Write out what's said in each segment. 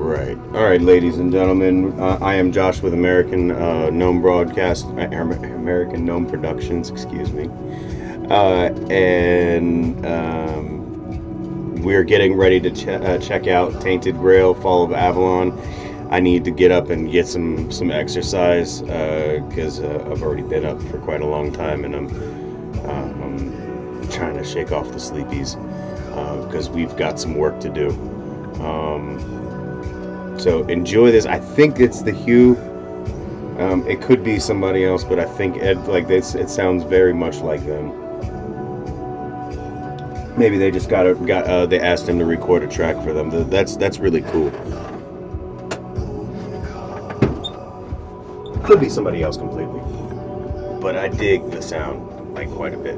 Right. All right, ladies and gentlemen. I am Josh with American Gnome Broadcast, American Gnome Productions. Excuse me. And we're getting ready to check out Tainted Grail, Fall of Avalon. I need to get up and get some exercise because I've already been up for quite a long time, and I'm trying to shake off the sleepies because we've got some work to do. So enjoy this. I think it's the Hue. It could be somebody else, but I think it sounds very much like them. Maybe they just they asked him to record a track for them. That's really cool. Could be somebody else completely, but I dig the sound like quite a bit.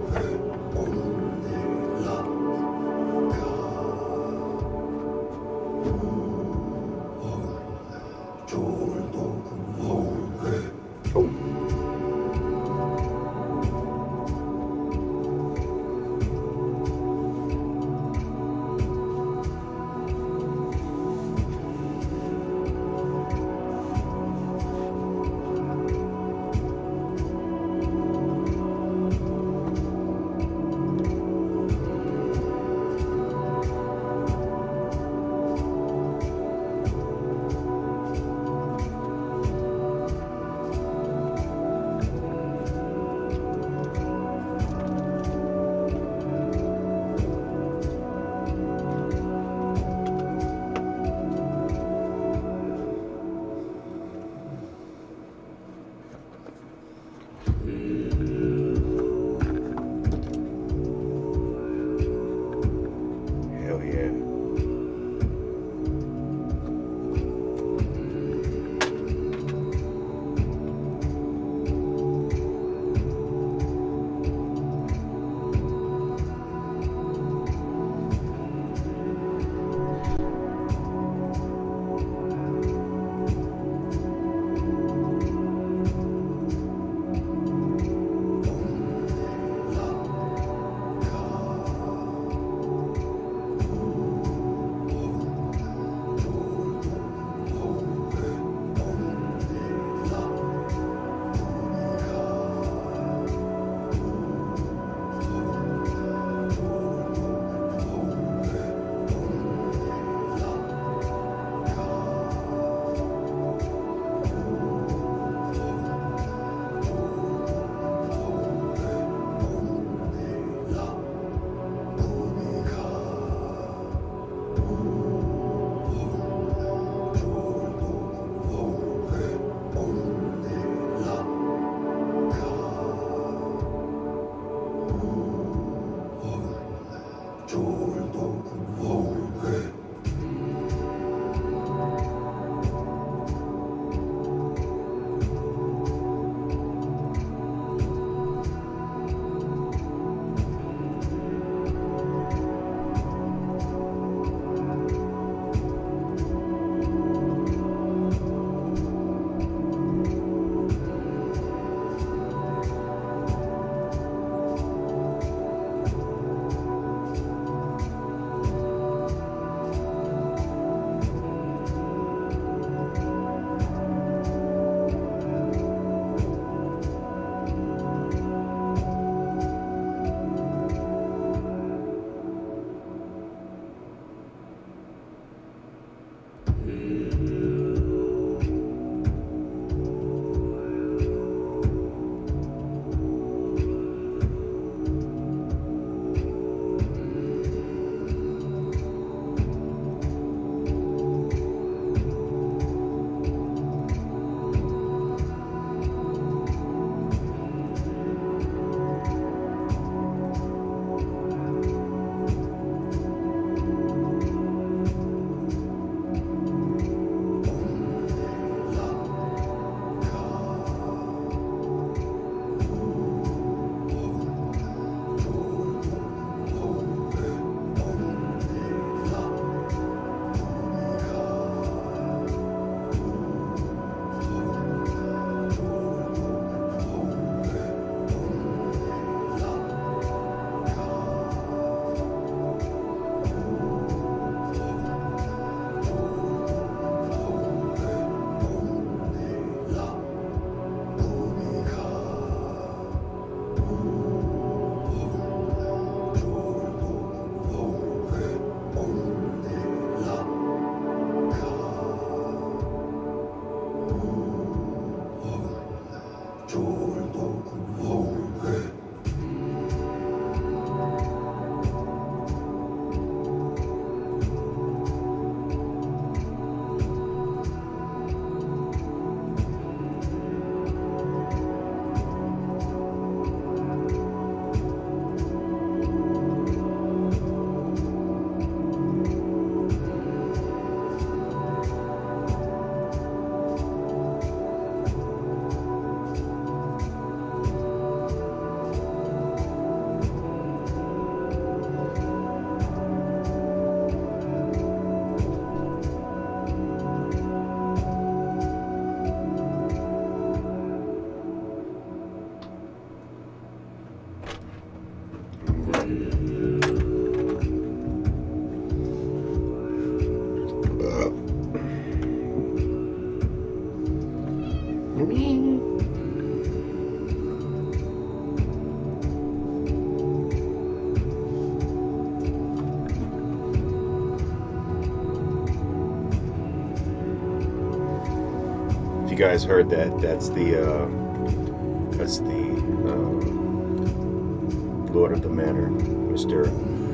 you guys heard that, that's the Lord of the Manor, Mr.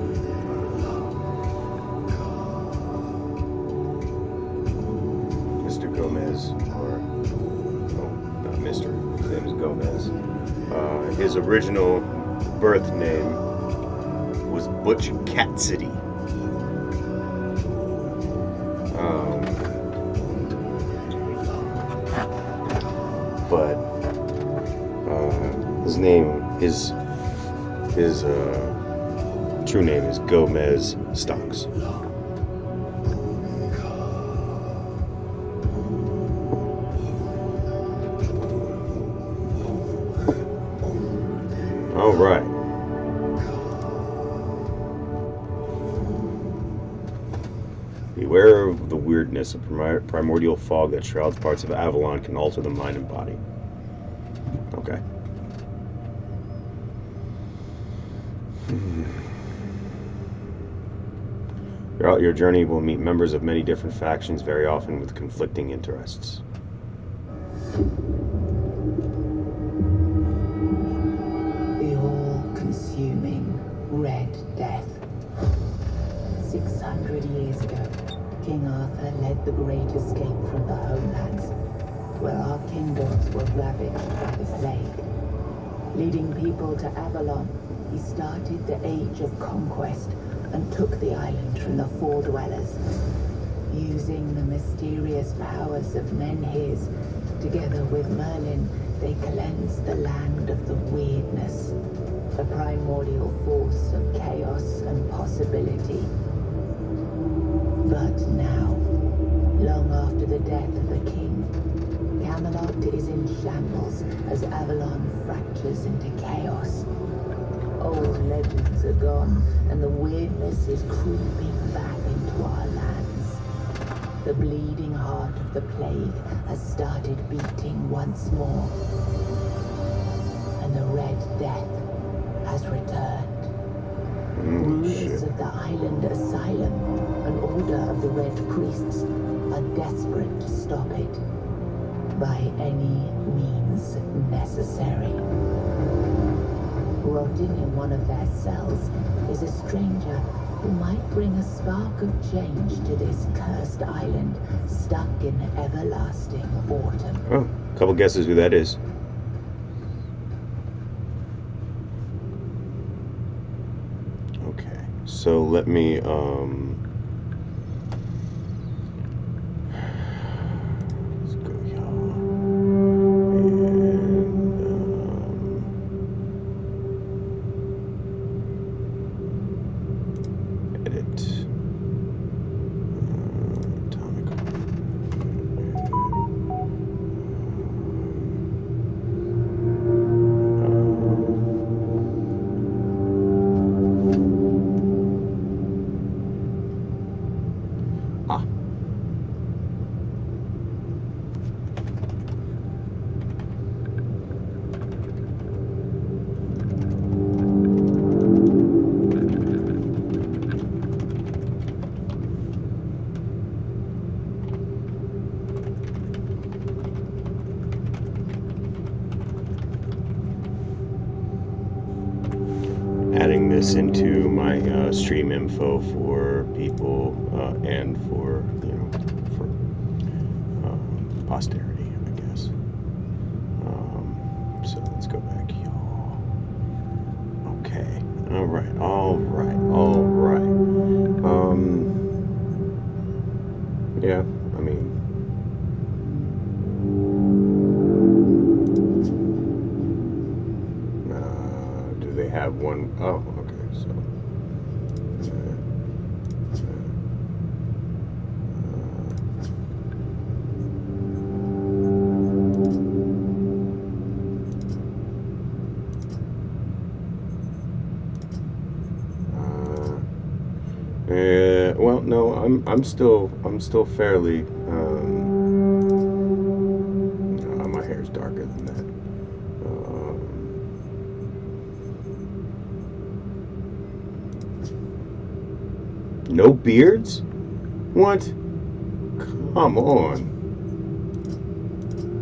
Gomez, or no, not Mr. His name is Gomez. His original birth name was Butch Cassidy. But his name, his true name is Gomez Stocks. All right. Beware of the weirdness. A primordial fog that shrouds parts of Avalon can alter the mind and body. Okay. Throughout your journey, you will meet members of many different factions, very often with conflicting interests. The all-consuming Red Death. 600 years ago, King Arthur led the great escape from the homelands, where our kingdoms were ravaged by the plague. Leading people to Avalon, he started the Age of Conquest and took the island from the Four Dwellers. Using the mysterious powers of Menhirs, together with Merlin, they cleansed the land of the weirdness, the primordial force of chaos and possibility. But now, long after the death of the king, Camelot is in shambles as Avalon fractures into chaos. Old legends are gone, and the weirdness is creeping back into our lands. The bleeding heart of the plague has started beating once more, and the Red Death has returned. Rulers of the island asylum, an order of the Red Priests, are desperate to stop it by any means necessary. Rotting in one of their cells is a stranger who might bring a spark of change to this cursed island stuck in everlasting autumn. Oh, a couple guesses who that is. Okay, so let me let's go here and edit atomic. Adding this into my stream info for people and for posterity, I guess. So let's go back here. Okay. All right. Yeah. I mean. Do they have one? Oh, okay. So. Well, no, I'm still fairly. My hair's darker than that. No beards? What? Come on.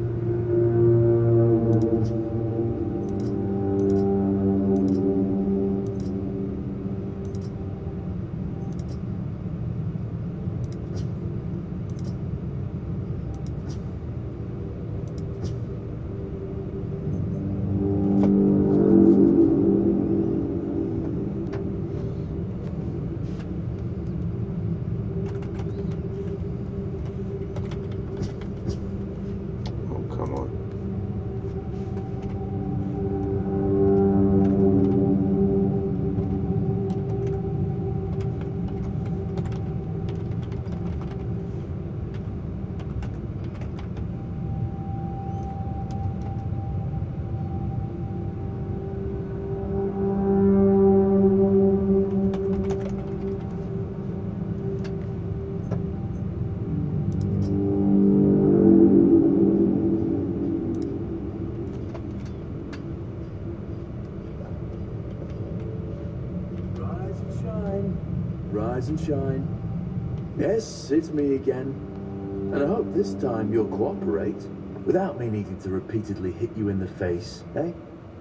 rise and shine. Yes, it's me again. And I hope this time you'll cooperate, without me needing to repeatedly hit you in the face, eh?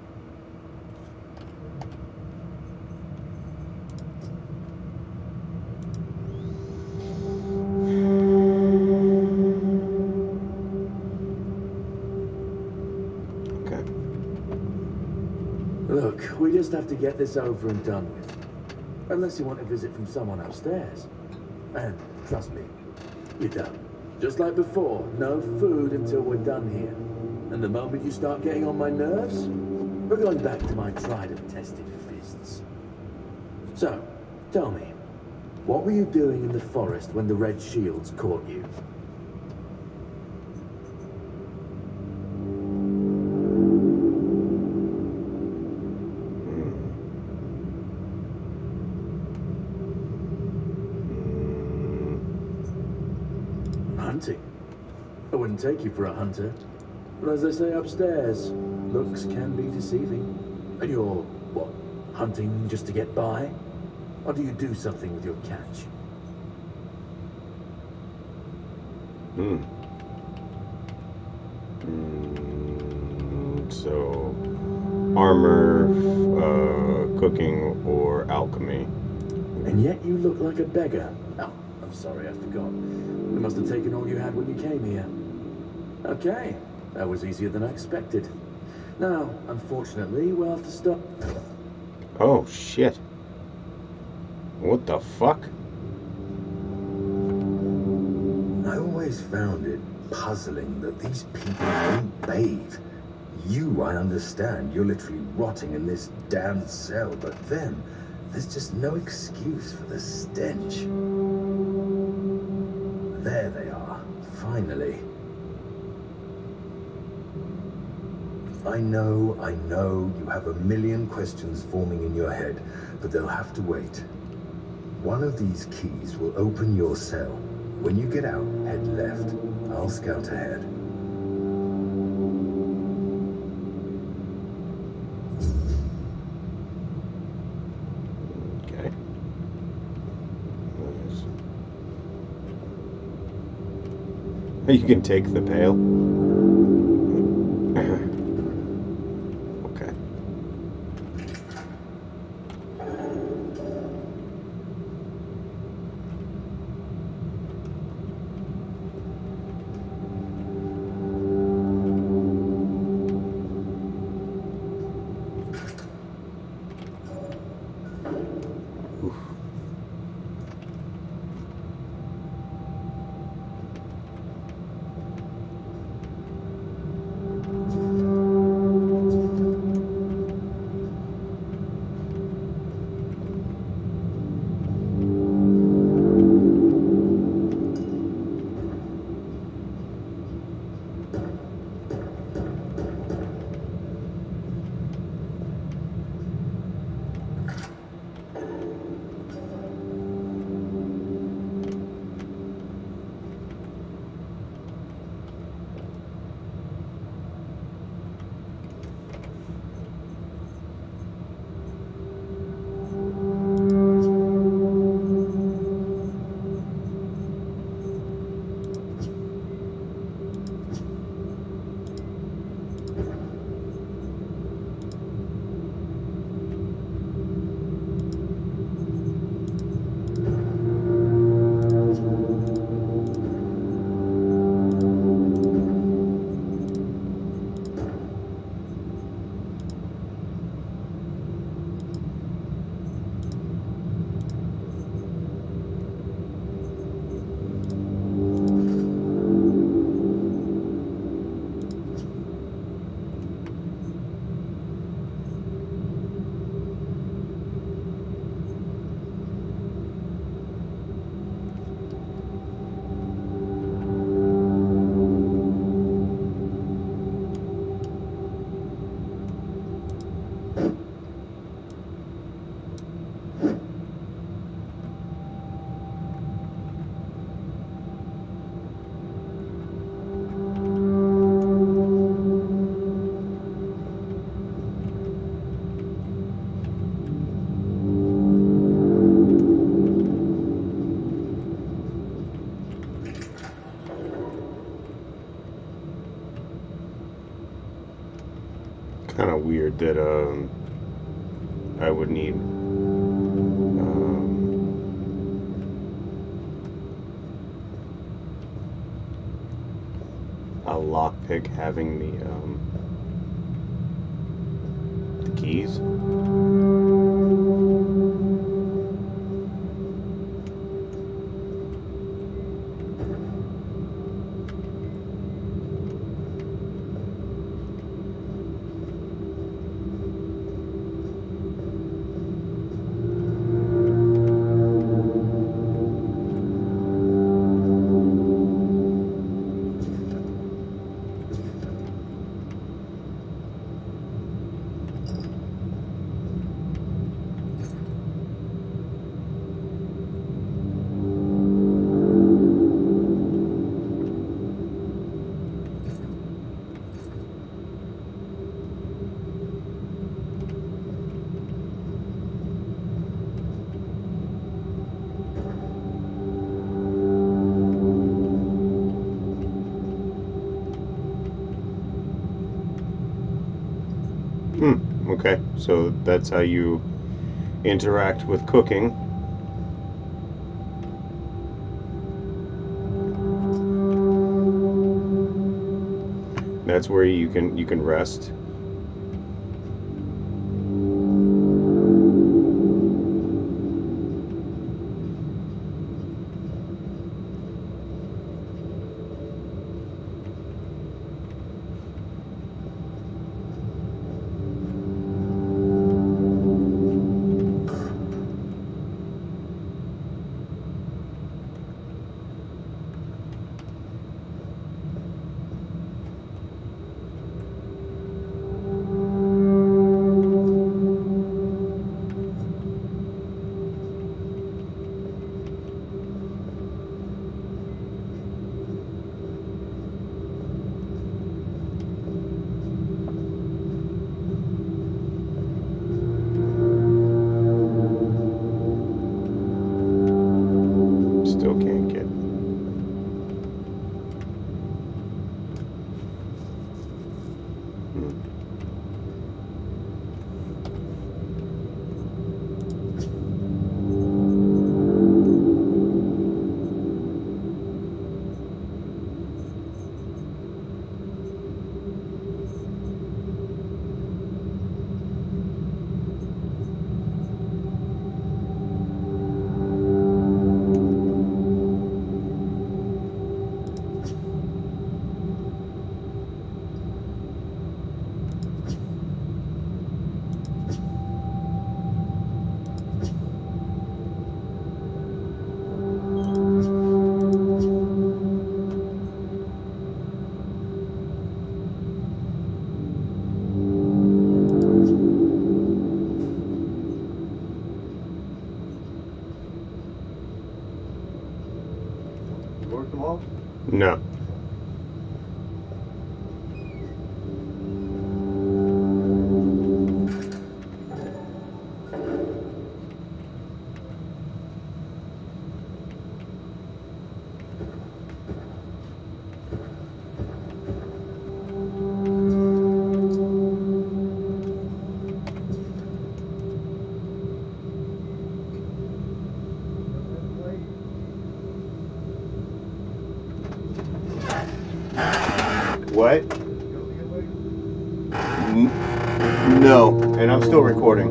Look, we just have to get this over and done with. Unless you want a visit from someone upstairs. And trust me, you don't. Just like before, no food until we're done here. And the moment you start getting on my nerves, we're going back to my tried and tested fists. So, tell me, what were you doing in the forest when the Red Shields caught you? Hunting. I wouldn't take you for a hunter. But as they say upstairs, looks can be deceiving. And you're, what, hunting just to get by? Or do you do something with your catch? So, armor, cooking, or alchemy. And yet you look like a beggar. Oh, I'm sorry, I forgot. You must have taken all you had when you came here. Okay, that was easier than I expected. Now, unfortunately, we'll have to stop. Oh, shit. What the fuck? I always found it puzzling that these people don't bathe. You, I understand, you're literally rotting in this damn cell, but them, there's just no excuse for the stench. There they are, finally. I know, you have a million questions forming in your head, but they'll have to wait. One of these keys will open your cell. When you get out, head left. I'll scout ahead. Okay. You can take the pail. Okay. kind of weird that I would need a lockpick having the keys. Okay, so that's how you interact with cooking. That's where you can rest. Still can't get. Work them off? No. What? No, and I'm still recording.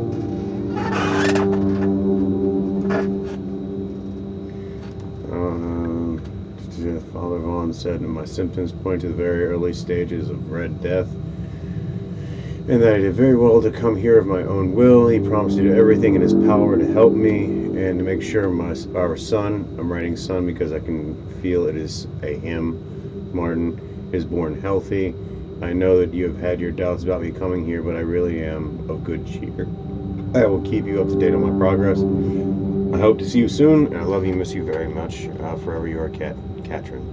Father Vaughn said my symptoms point to the very early stages of Red Death, and that I did very well to come here of my own will. He promised to do everything in his power to help me and to make sure our son, I'm writing son because I can feel it is a him, Martin, is born healthy. I know that you have had your doubts about me coming here, but I really am of good cheer. I will keep you up to date on my progress. I hope to see you soon, and I love you and miss you very much. Forever you are, Katrin.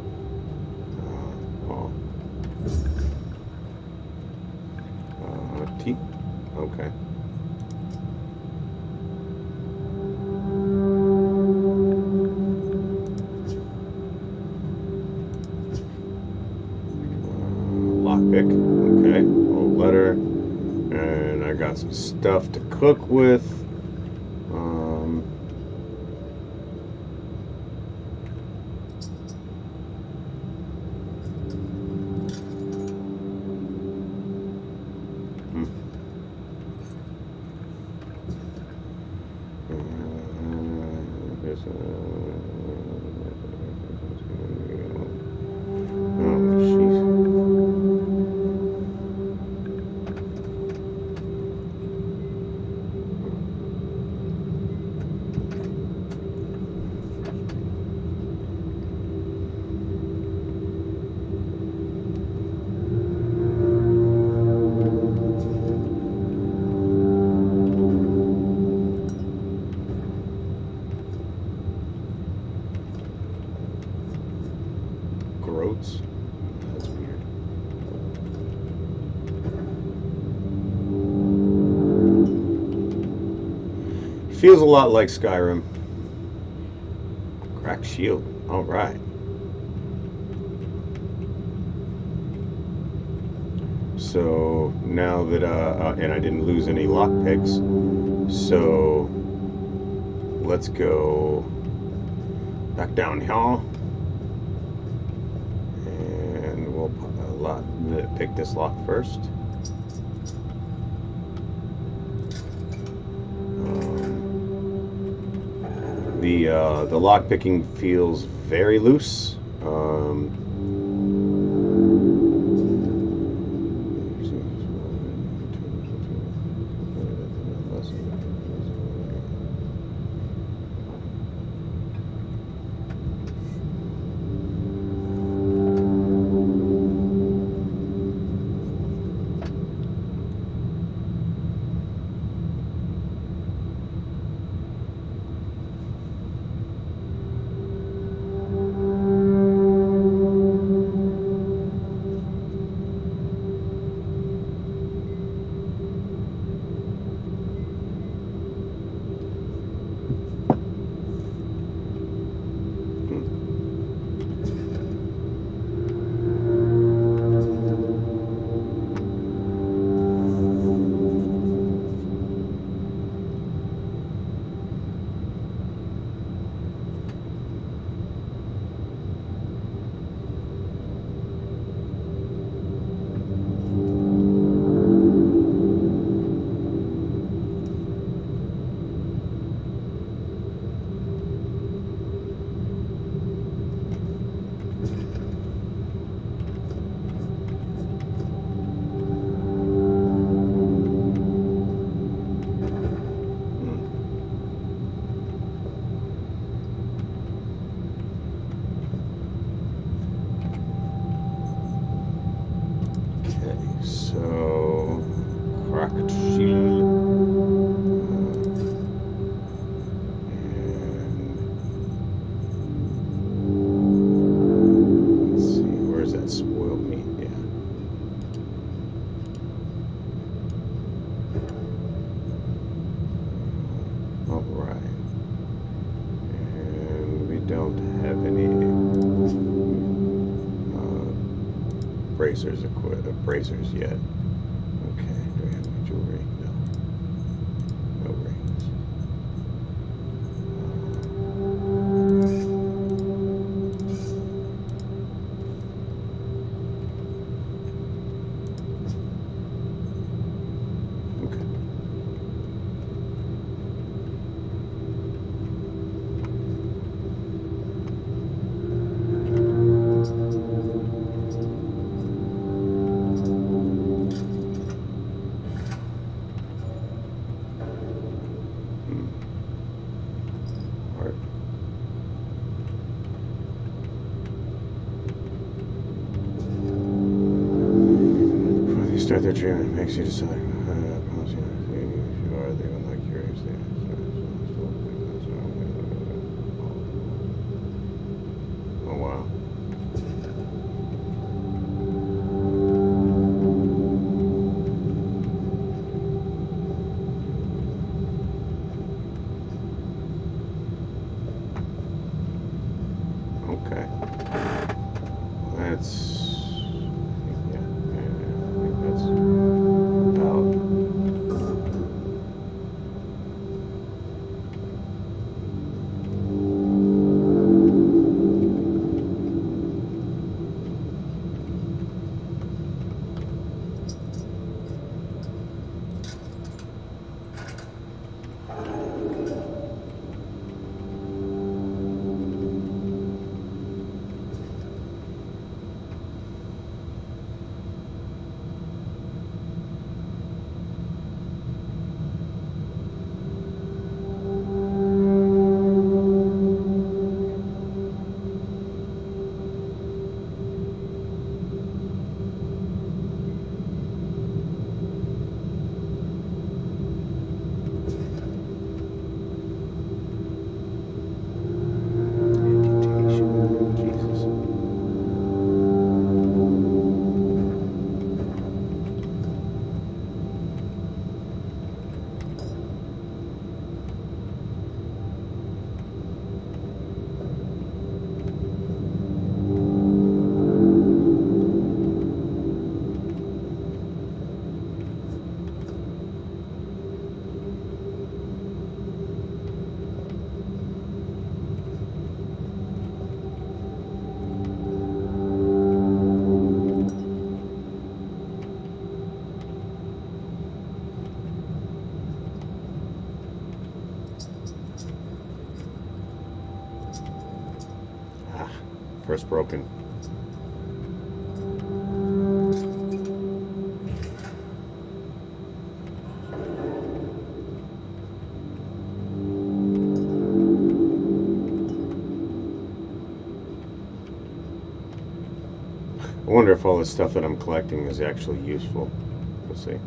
T? Okay. Lockpick. Okay. Old letter. got some stuff to cook with. Groats. That's weird. Feels a lot like Skyrim. Cracked shield. All right. So now that and I didn't lose any lockpicks, so let's go back down here. Pick this lock first. The lock picking feels very loose. So, cracked shield. And let's see, where's that spoiled meat? Yeah. All right. And we don't have any bracers yet. Okay, do we have any jewelry? No. No rings. Okay. Start their treatment makes you decide. You are the unlike curious. Oh wow. Okay. That's about it's broken. I wonder if all this stuff that I'm collecting is actually useful. We'll see.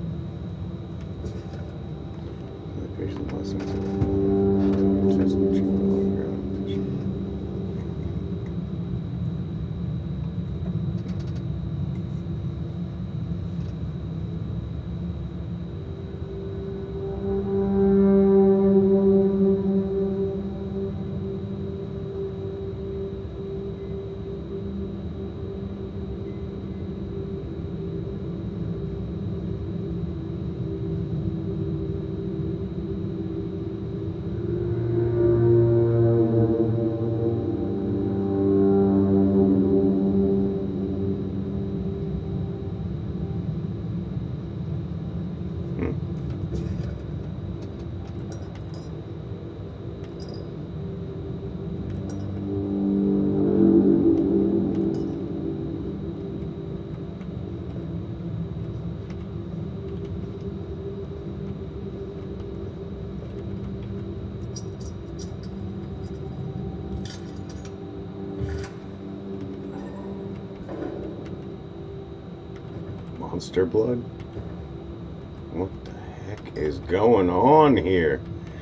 Monster blood? What the heck is going on here?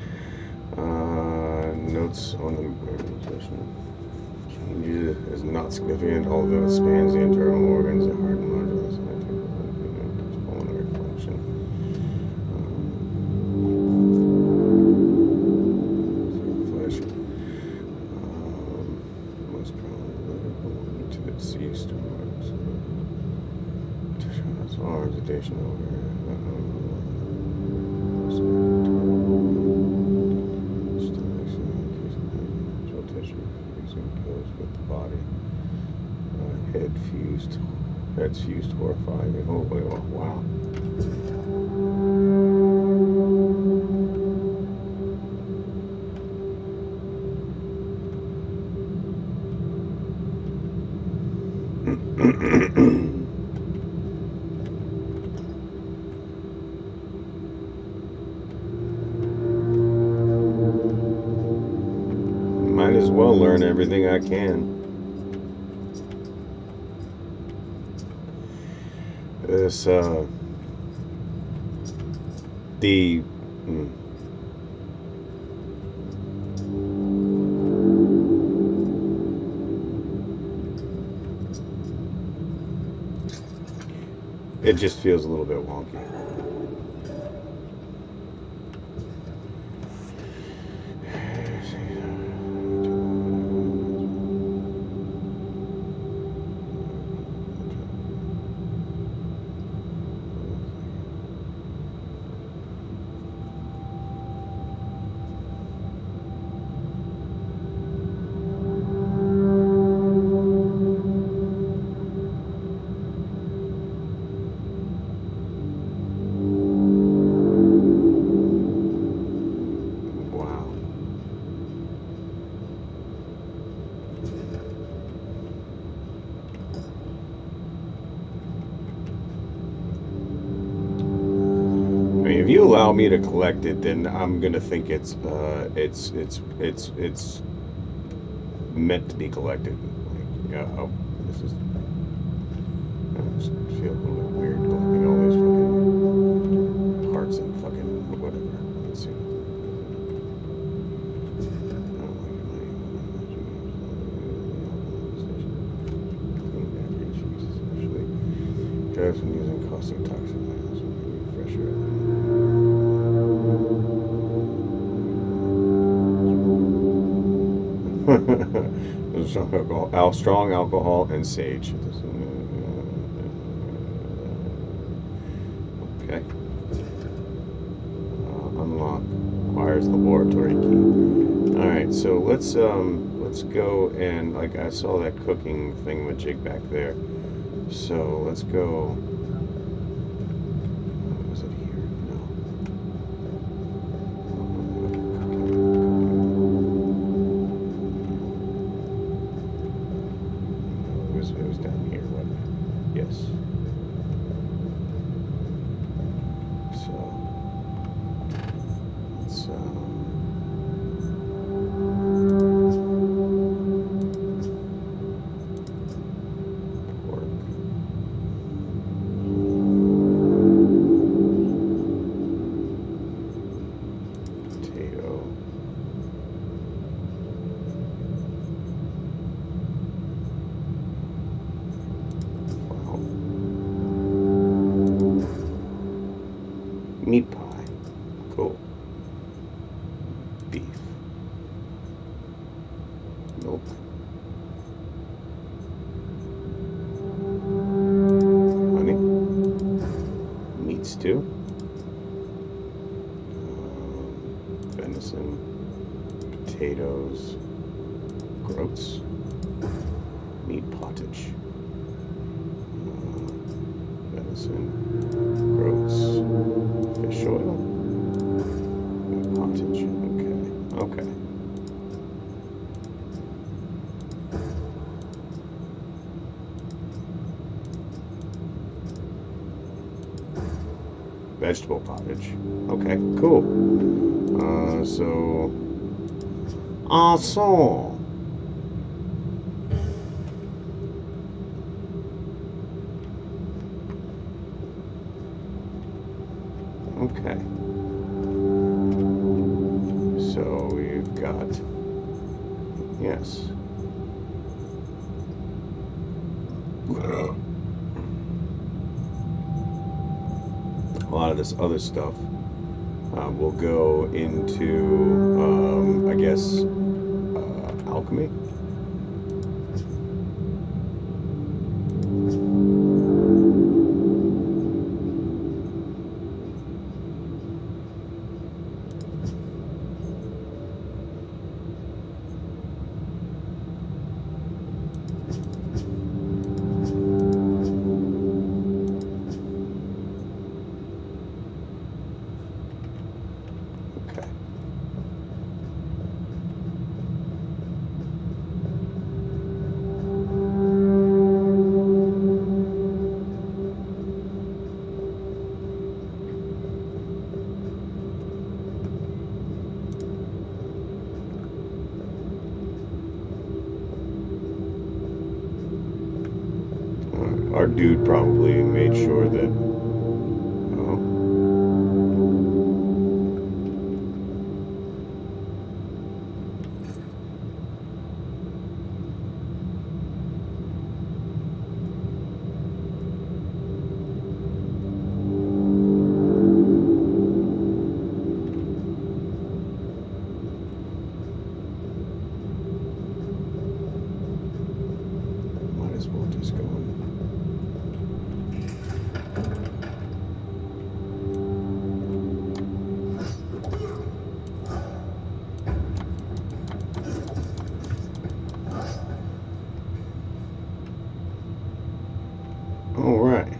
Notes on the nutrition. Changes is not significant, although it spans the internal organs and heart and modulus. Pulmonary function. Flesh. Most probably to its deceased organs. Arms, addition over. With the body. Head's fused, horrifying. Oh, wait, oh, wow. Might as well learn everything I can. This, it just feels a little bit wonky. If you allow me to collect it, then I'm gonna think it's meant to be collected. Like, yeah, oh, this is. I just feel a little bit weird collecting all these fucking parts and fucking whatever. Let's see. Drives when using caustic toxic items will be fresher. Strong alcohol and sage. Okay. Unlock. Requires the laboratory key. All right. So let's go and like I saw that cooking thingamajig back there. So let's go. Was it here? No. was down here, wasn't it? Yes. So let's pork. Potato. Wow. Meat pie. Cool. Beef. Milk. Honey. Meat stew. Venison. Potatoes. Groats. Meat pottage. Venison. Groats. Fish oil. Meat pottage. Okay. Okay. Vegetable pottage. Okay, cool. So. Awesome. Okay. So we've got. Yes. A lot of this other stuff will go into, I guess, alchemy. Okay. Our dude probably made sure that. Oh. Might as well just go in. All right.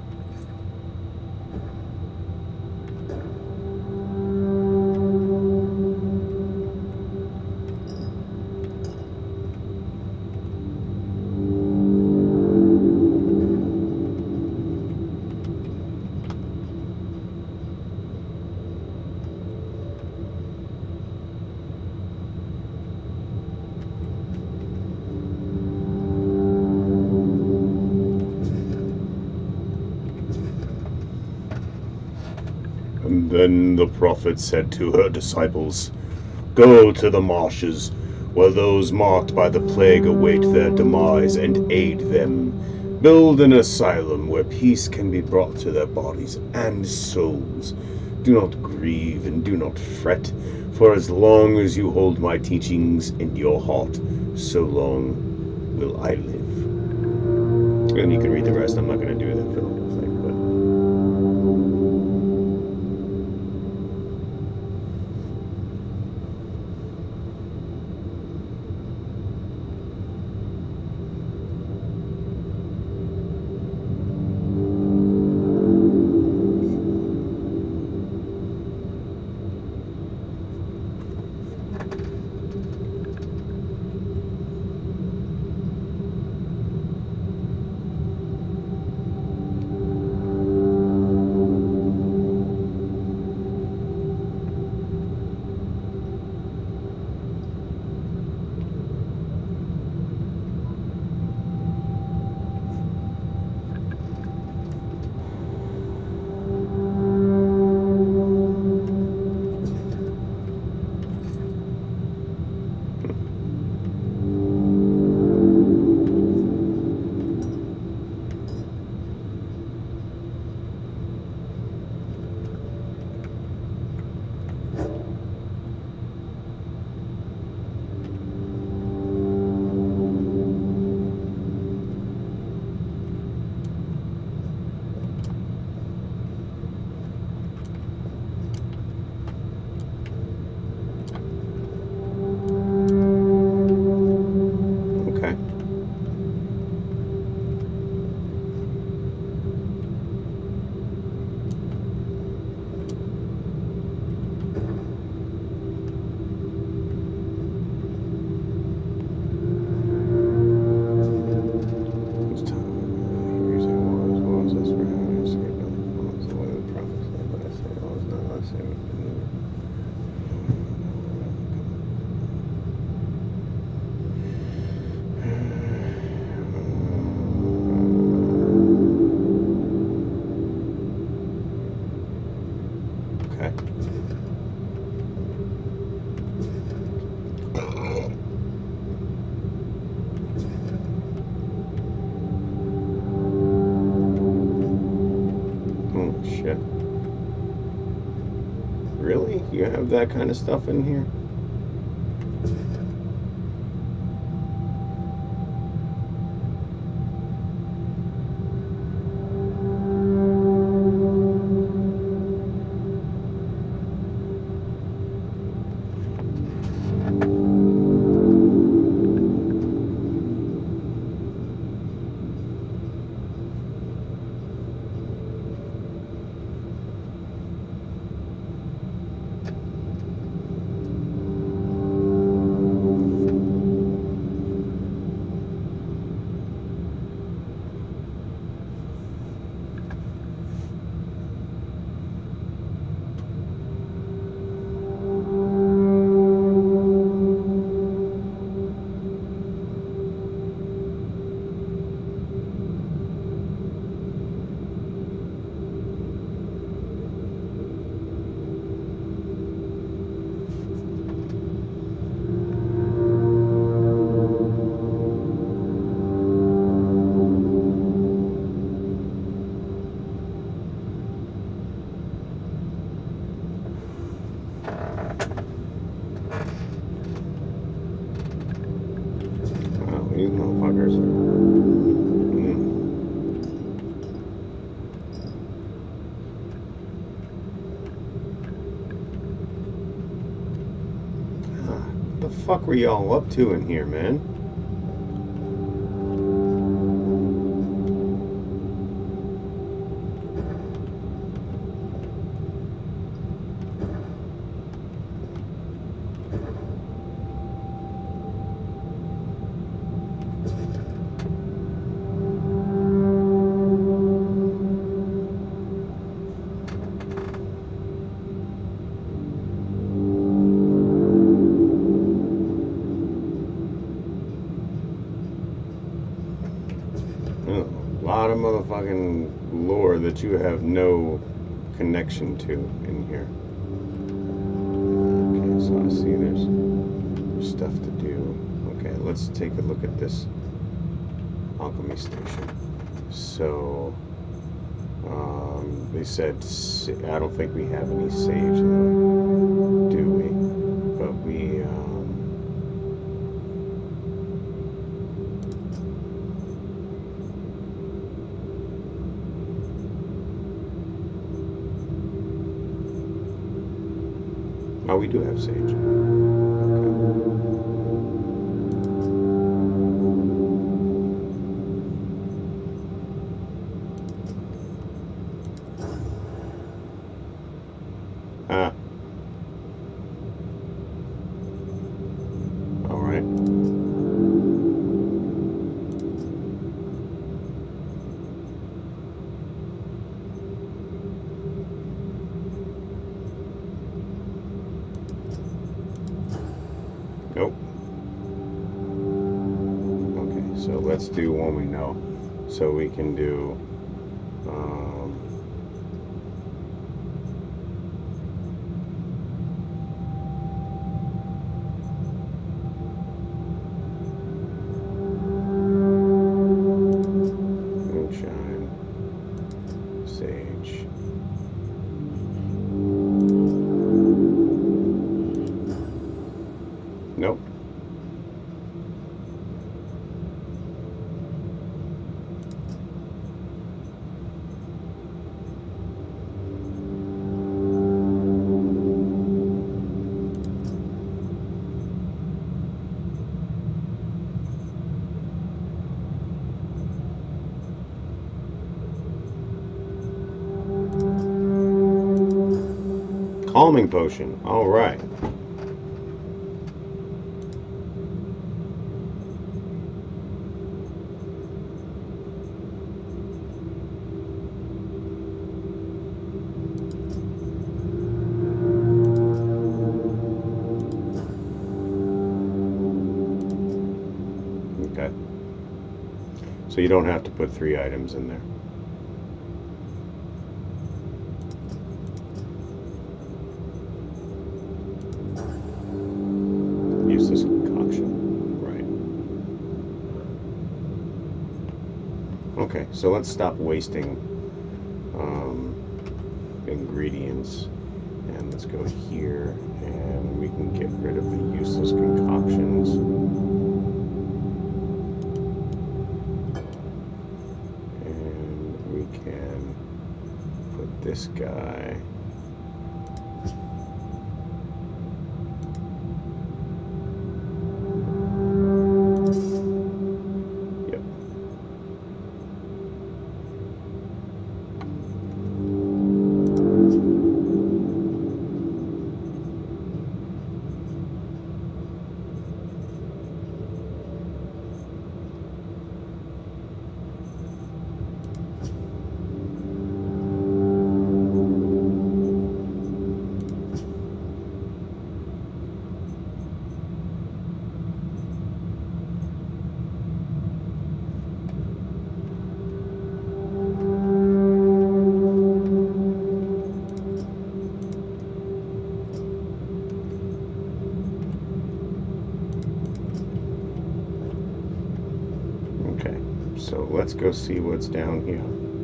And then the prophet said to her disciples, "Go to the marshes, where those marked by the plague await their demise, and aid them. Build an asylum where peace can be brought to their bodies and souls. Do not grieve and do not fret, for as long as you hold my teachings in your heart, so long will I live." And you can read the rest. I'm not going to do that for the whole thing, but. You have that kind of stuff in here? These motherfuckers. What the fuck were y'all up to in here, man? A lot of motherfucking lore that you have no connection to in here. Okay, so I see there's stuff to do. Okay, let's take a look at this alchemy station. So, they said, I don't think we have any sage though, do we? But we, oh, we do have sage. Okay. All right. Nope. Okay, so let's do one we know. So we can do, moonshine, sage. Nope. Calming potion. All right. Okay. So you don't have to put 3 items in there. Useless concoction. Right. Okay, so let's stop wasting ingredients And let's go here, and we can get rid of the useless concoctions. And we can put this guy. Yep. Okay, so let's go see what's down here.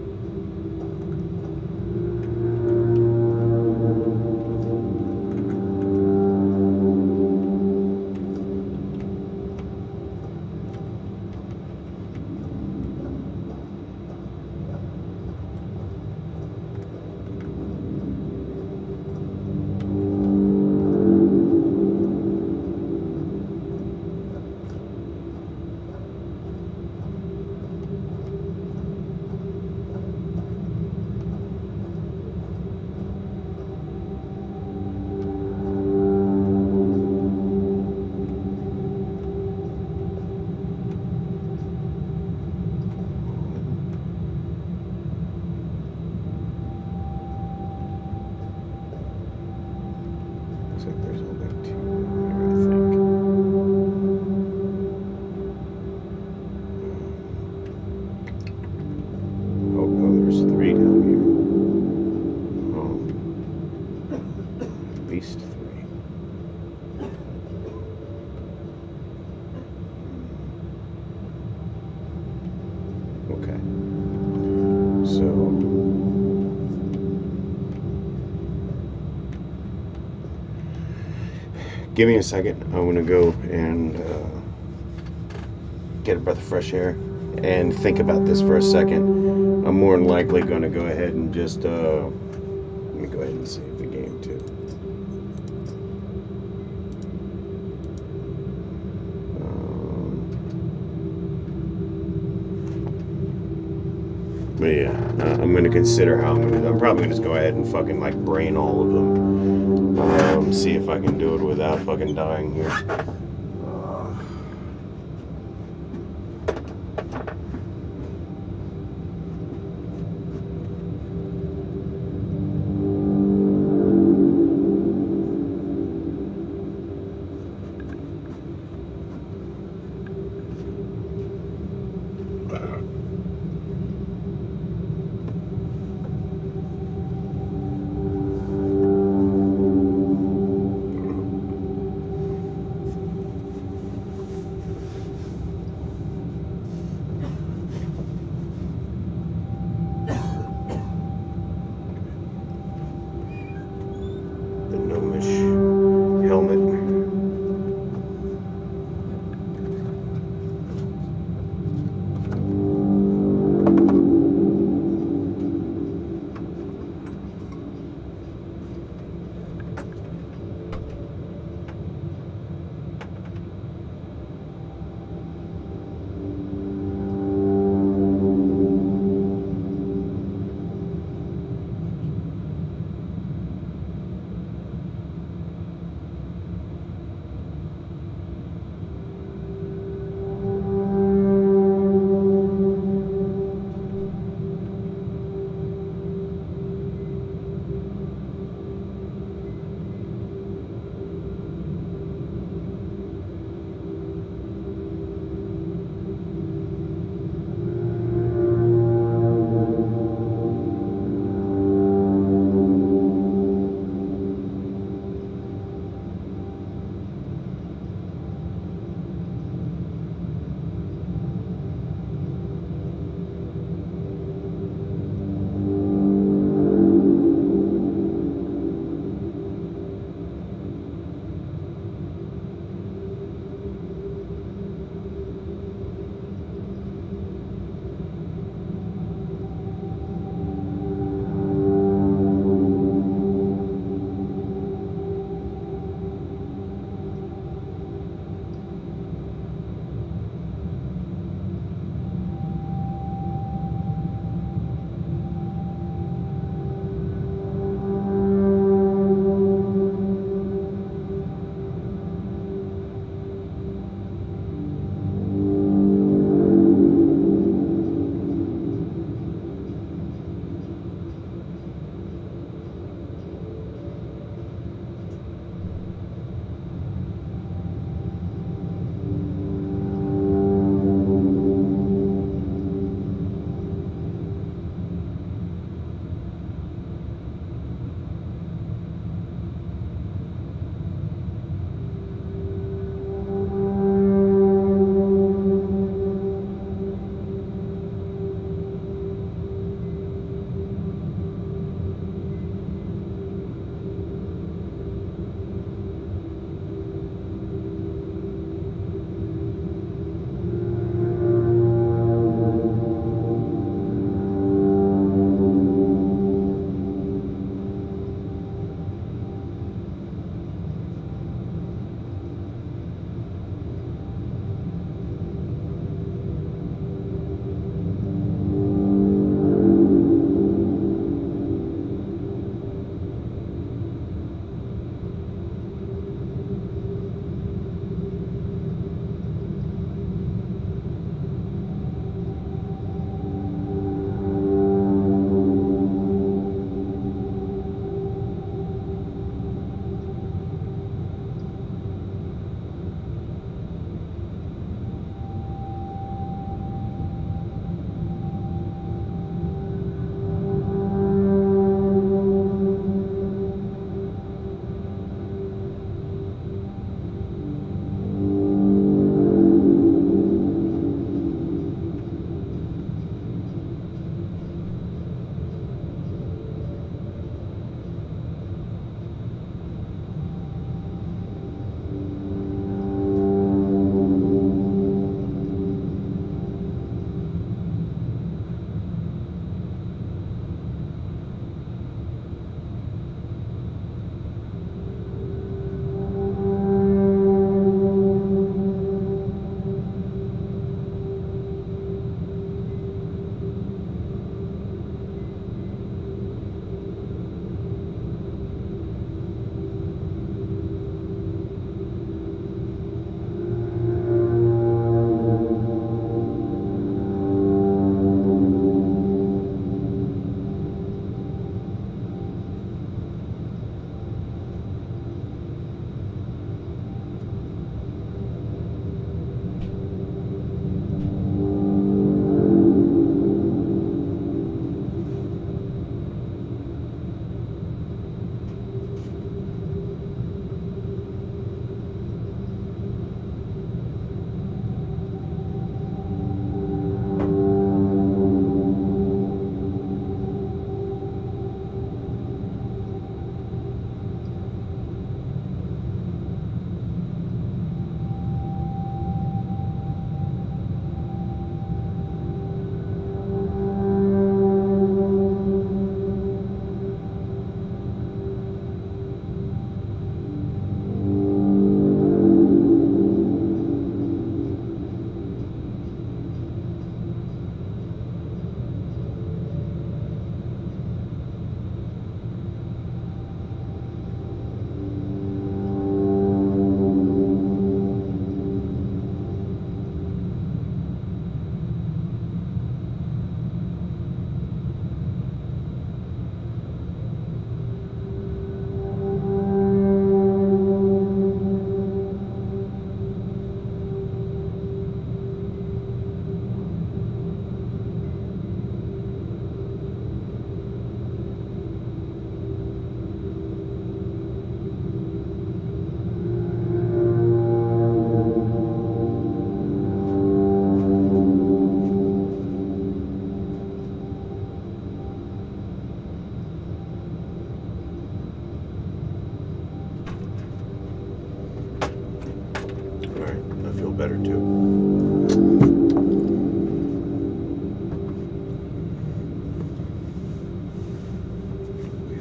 Looks like there's only two here, I think. Oh, no, there's three down here. Oh, at least three. Okay. So give me a second. I'm gonna go and get a breath of fresh air and think about this for a second. I'm more than likely gonna go ahead and just let me go ahead and save the game too. But yeah, I'm gonna consider how I'm probably gonna just go ahead and fucking like brain all of them. See if I can do it without fucking dying here.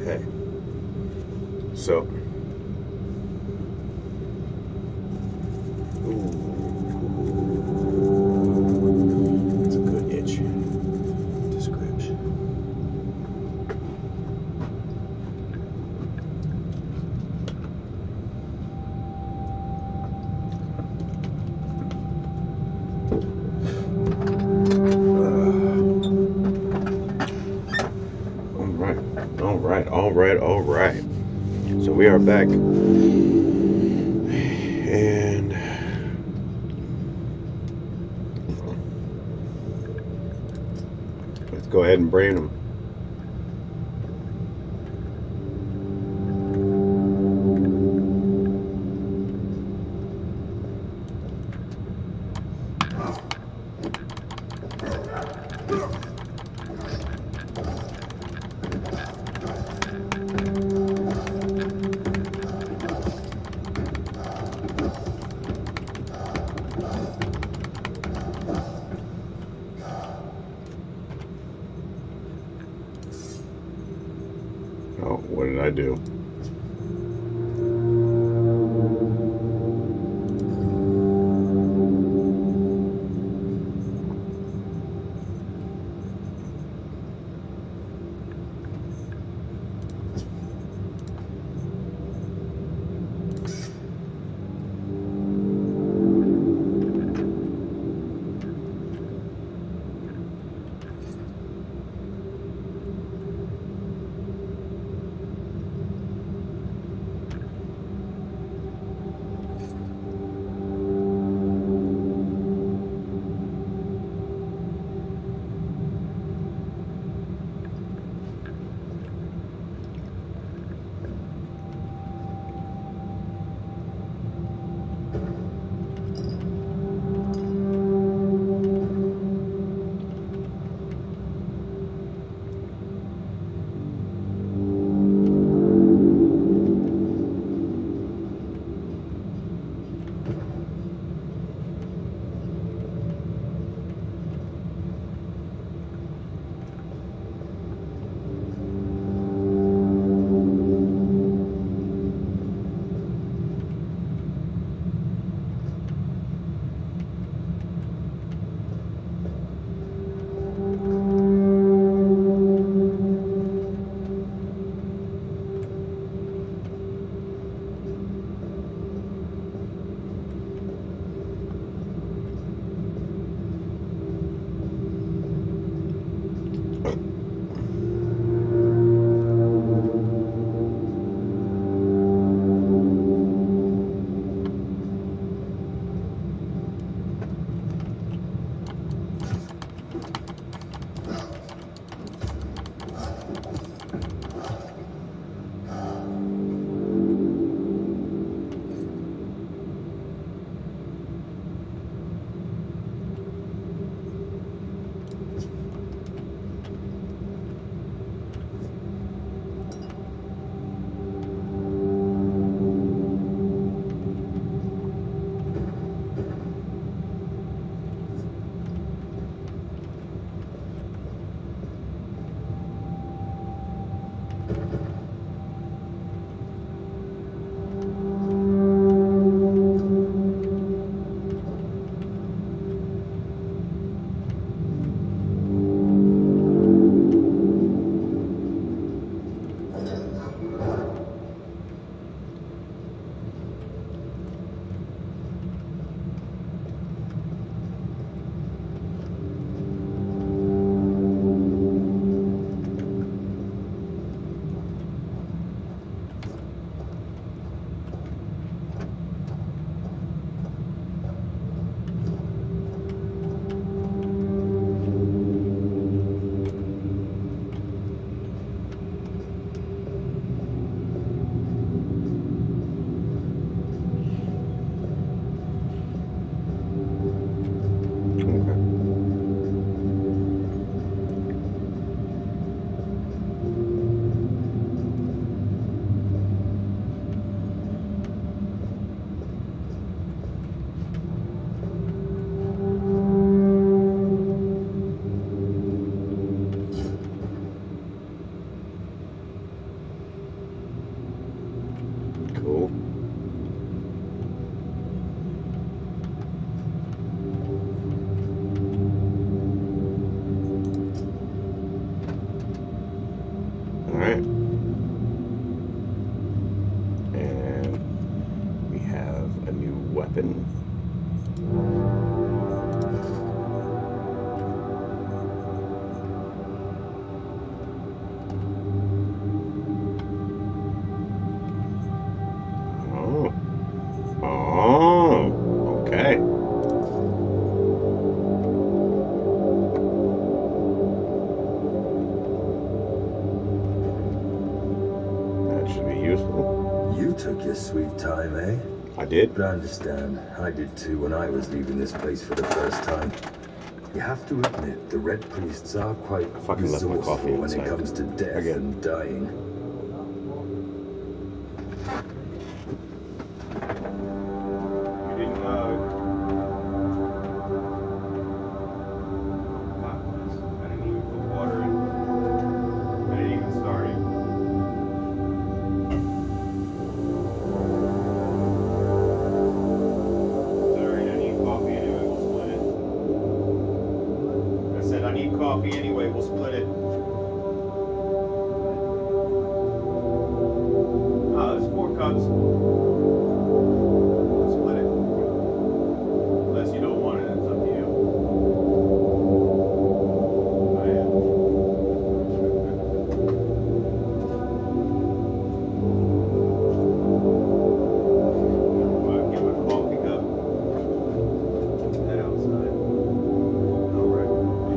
Okay. So. Ooh. That's a good itch to scratch. All right. So we are back. And let's go ahead and brain them. Oh, what did I do? took your sweet time, eh? I did. But I understand. I did too when I was leaving this place for the first time. You have to admit, the Red Priests are quite I fucking left my coffee resourceful when it inside. comes to death Again. and dying. You didn't I didn't even put water in. I didn't even start it. Sorry, I need coffee anyway, we'll split it. I said I need coffee anyway, we'll split it. Oh, there's 4 cups. We'll split it. Unless you don't want it, it's up to you. I am. Get my coffee cup. Head outside. All right.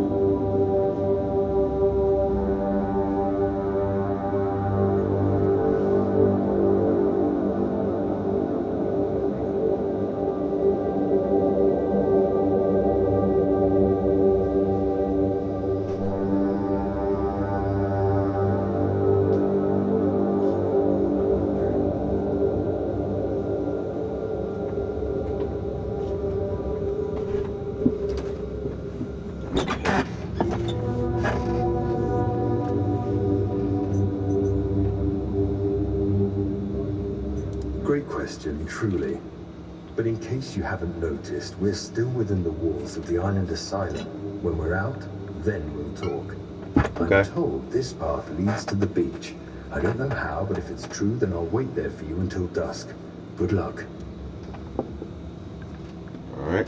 Great question, truly. But in case you haven't noticed, we're still within the walls of the island asylum. When we're out, then we'll talk. Okay. I'm told this path leads to the beach. I don't know how, but if it's true, then I'll wait there for you until dusk. Good luck. All right.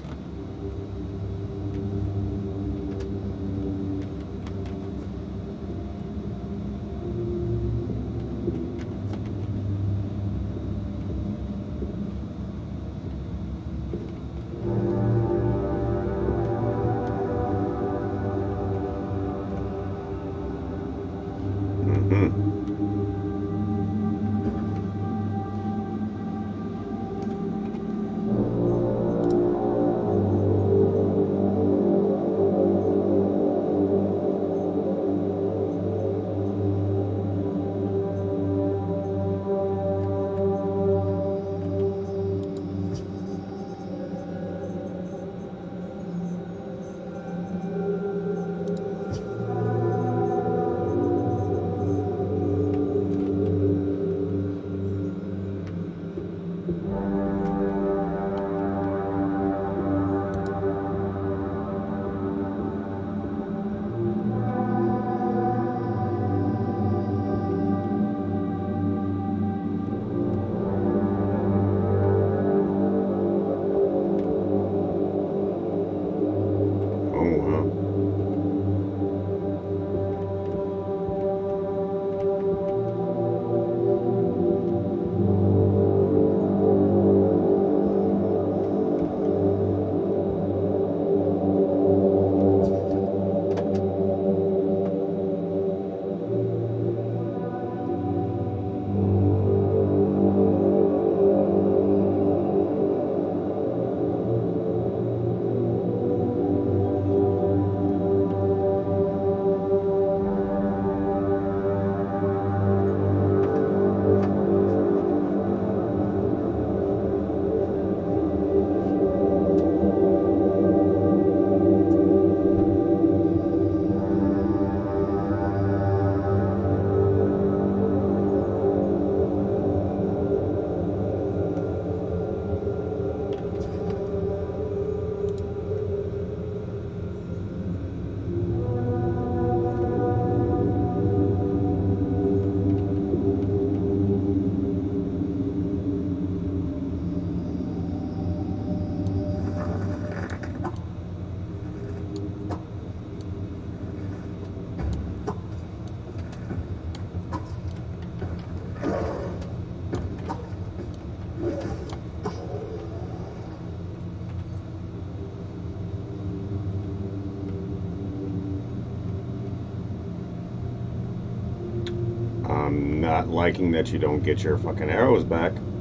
I'm not liking that you don't get your fucking arrows back.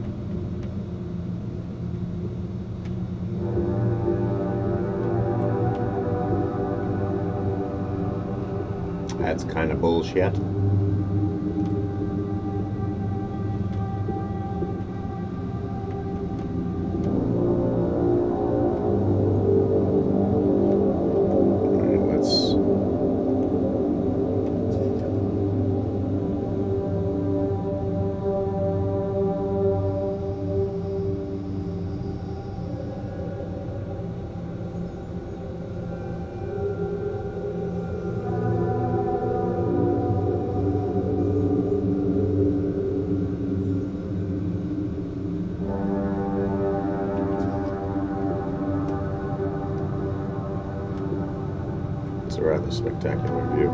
That's kind of bullshit. It's a rather spectacular view.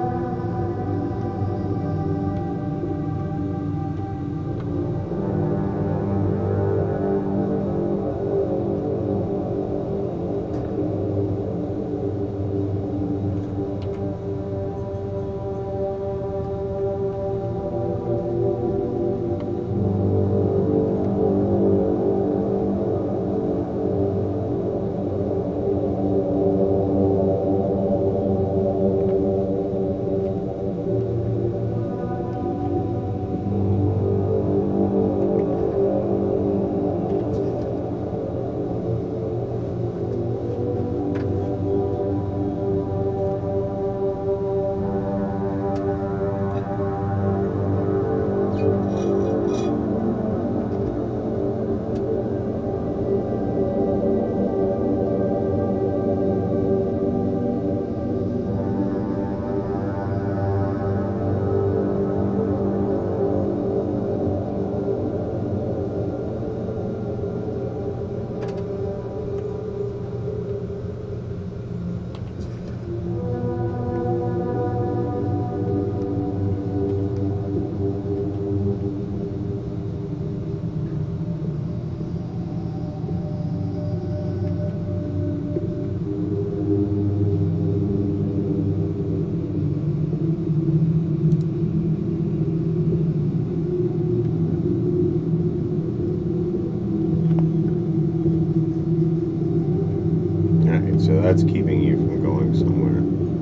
So that's keeping you from going somewhere.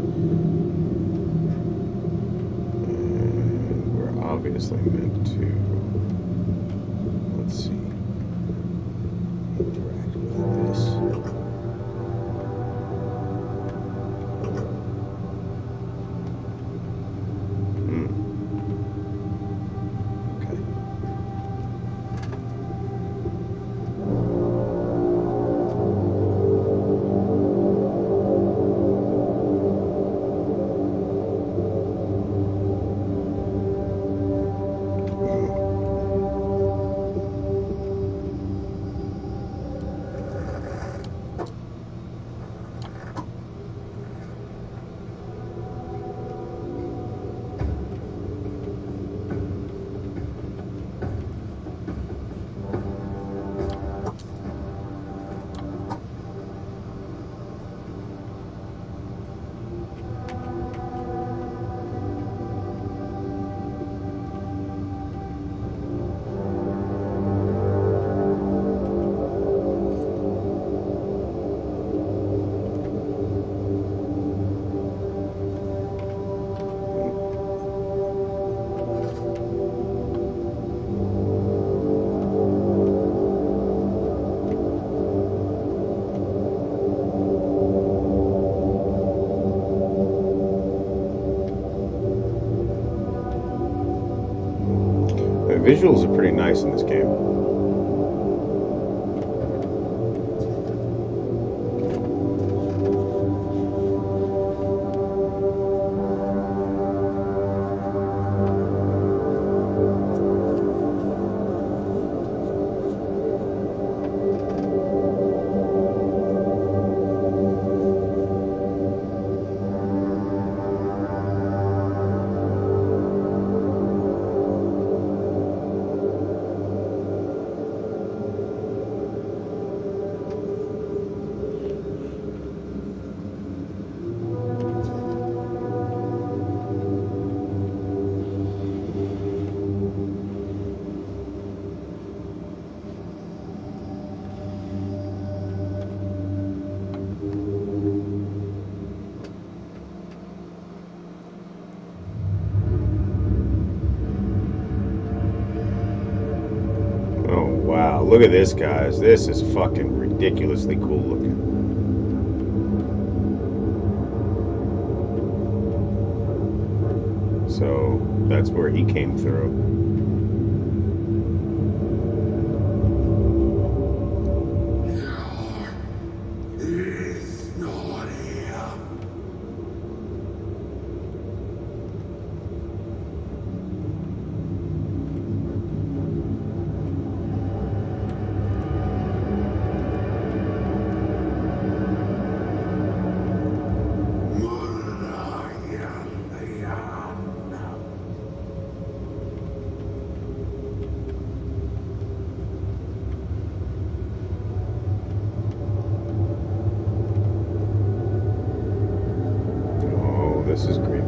And we're obviously meant to, let's see, interact with this. Okay. The visuals are pretty nice in this game. look at this, guys. This is fucking ridiculously cool looking. So that's where he came through. This is creepy.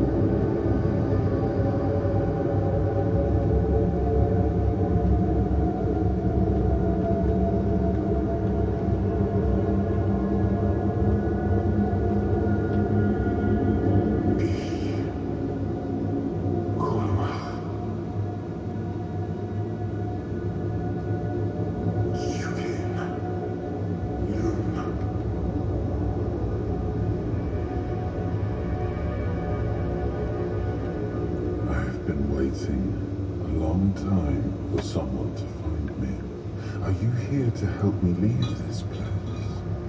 A long time for someone to find me. Are you here to help me leave this place?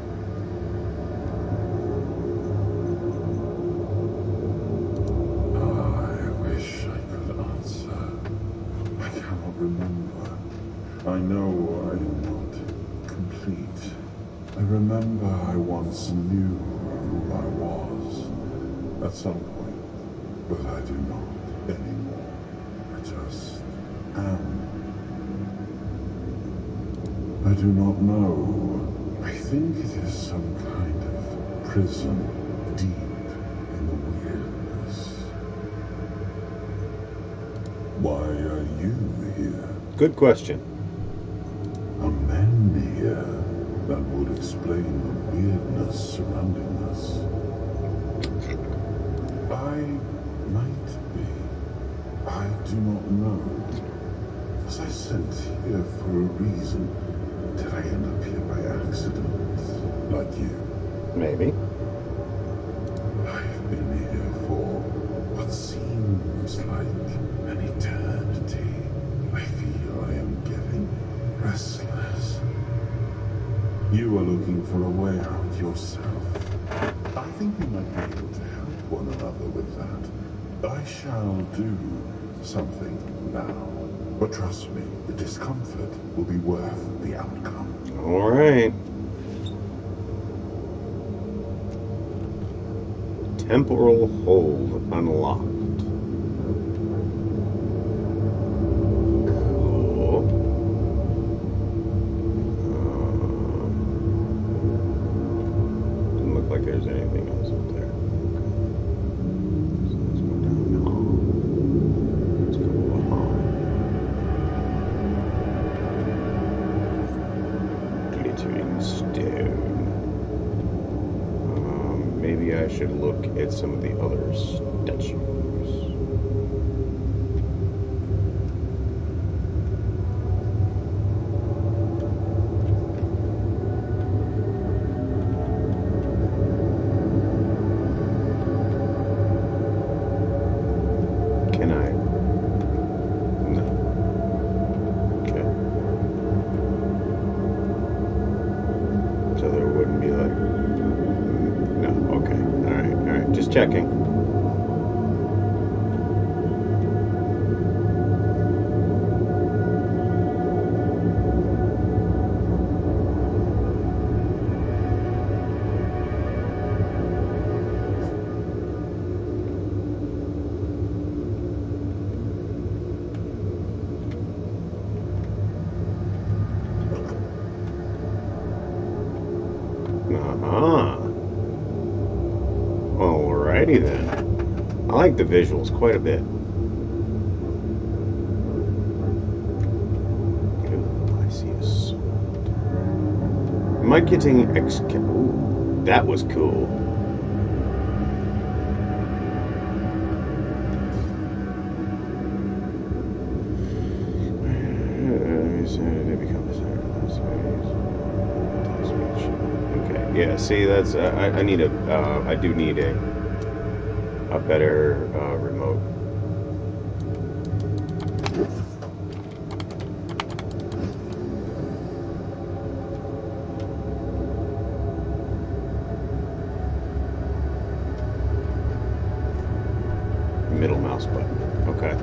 I wish I could answer. I cannot remember. I know I am not complete. I remember I once knew who I was at some point, but I do not anymore. Just am. I do not know. I think it is some kind of prison deep in the weirdness. Why are you here? Good question. Are men here? That would explain the weirdness surrounding us. I might be. I do not know. Was I sent here for a reason? Did I end up here by accident? Like you? Maybe. I've been here for what seems like an eternity. I feel I am getting restless. You are looking for a way out yourself. I think we might be able to help one another with that. I shall do something now. But trust me, the discomfort will be worth the outcome. All right. Temporal hold unlocked. Cool. Doesn't look like there's anything else up there. So let's go down the hall. Let's go to the hall. Glittering stone. Maybe I should look at some of the other statues. Can I? No. Okay. So there wouldn't be like... No, okay. Alright. Just checking. Alrighty then. I like the visuals quite a bit. Ooh, I see a sword. Am I getting Ooh, that was cool. they become okay, yeah, see, that's, I need I do need a better, remote. Middle mouse button, okay.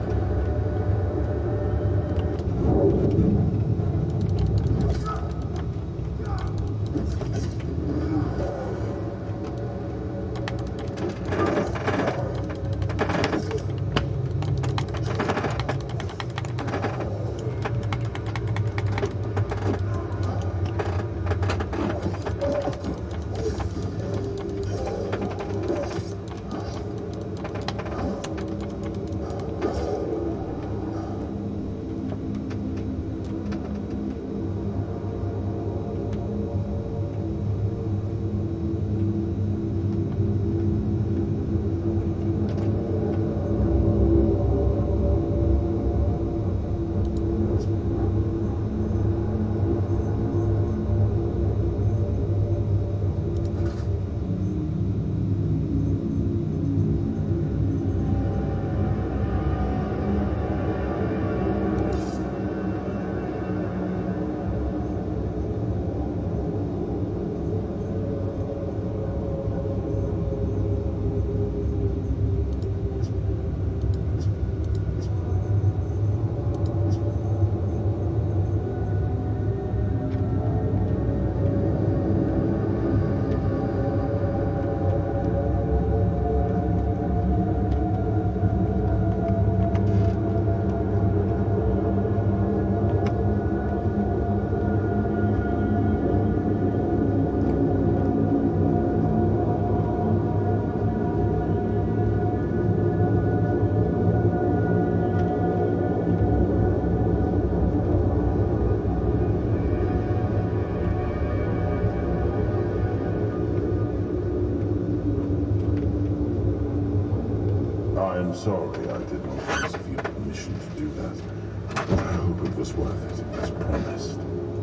I'm sorry I did not ask for your permission to do that, but I hope it was worth it, as promised.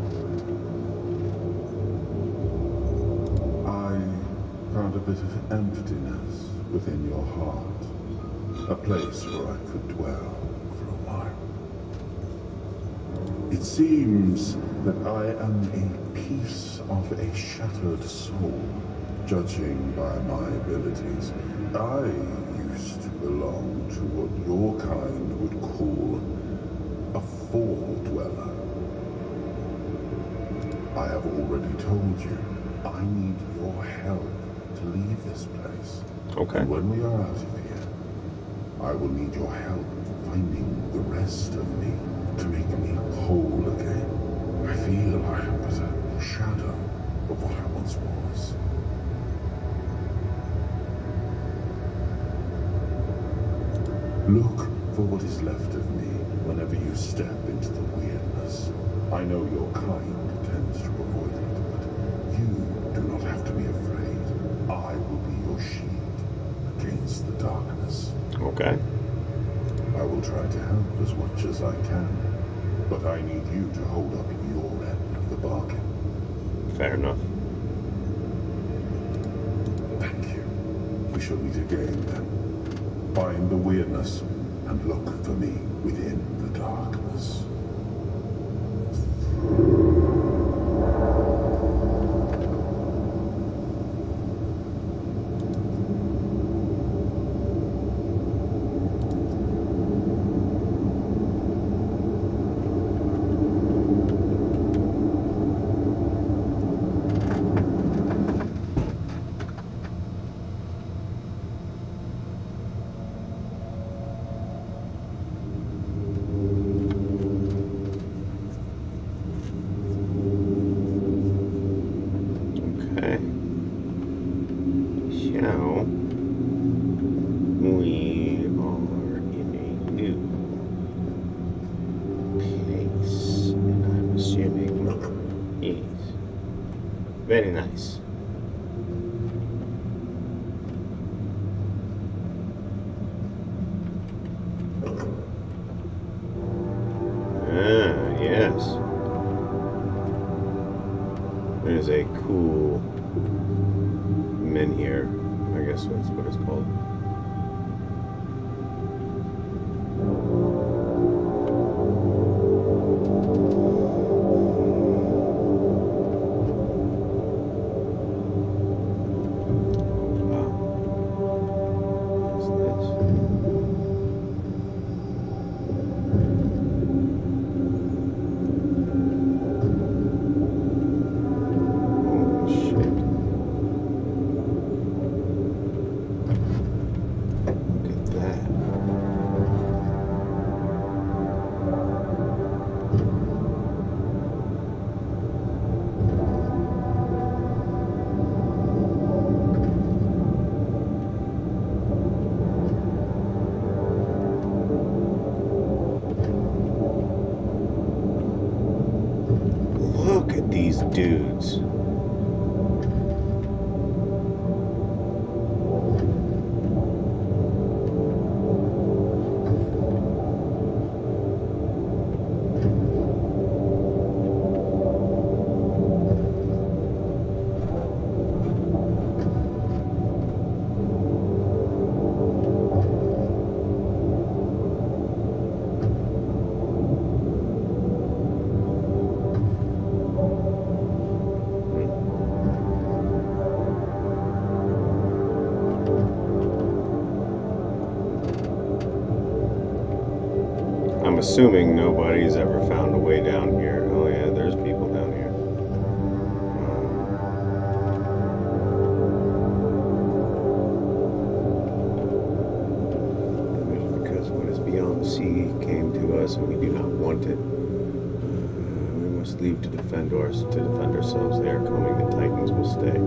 I found a bit of emptiness within your heart, a place where I could dwell for a while. It seems that I am a piece of a shattered soul, judging by my abilities. I used to belong to what your kind would call a fall dweller. I have already told you, I need your help to leave this place. Okay. And when we are out of here, I will need your help finding the rest of me to make me whole again. I feel I am but a shadow of what I once was. Look for what is left of me whenever you step into the weirdness. I know your kind tends to avoid it, but you do not have to be afraid. I will be your shield against the darkness. Okay. I will try to help as much as I can, but I need you to hold up your end of the bargain. Fair enough. Thank you. We shall meet again then. Find the weirdness and look for me within the darkness. Very nice. Ah, yes. There's a cool menhir, I guess that's what it's called. Look at these dudes. I'm assuming nobody's ever found a way down here. Oh yeah, there's people down here. Because what is beyond the sea came to us and we do not want it. We must leave to defend ourselves. They are coming, the Titans will stay.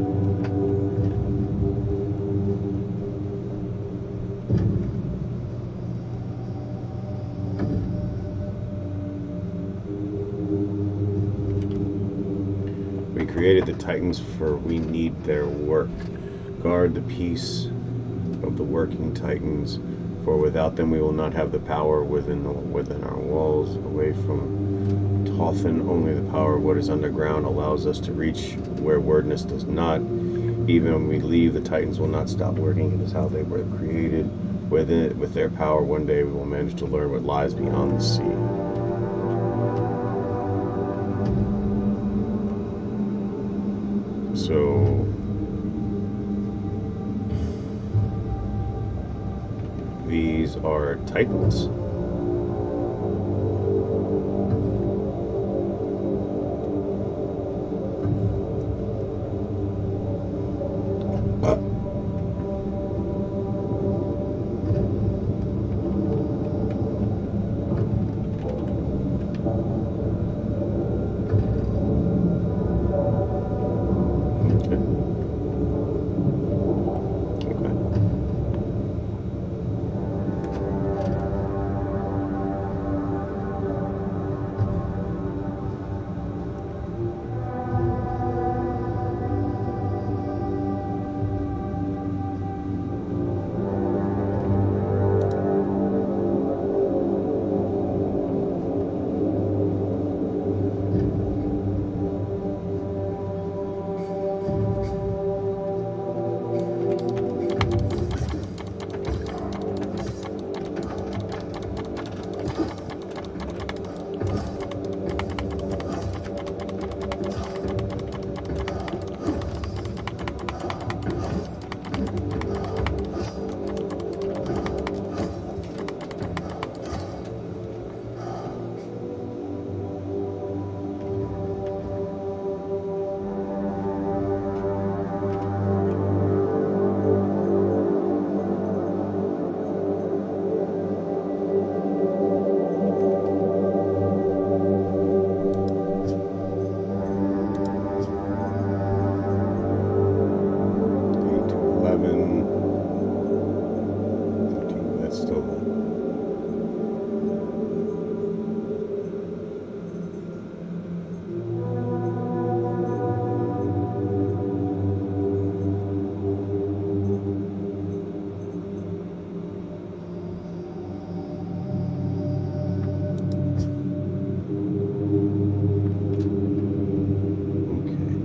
We created the Titans for we need their work. Guard the peace of the working Titans, for without them we will not have the power within our walls. Away from Tothan, only the power of what is underground allows us to reach where wordness does not. Even when we leave, the Titans will not stop working. It is how they were created. With their power, one day we will manage to learn what lies beyond the sea. So these are Titans. Okay.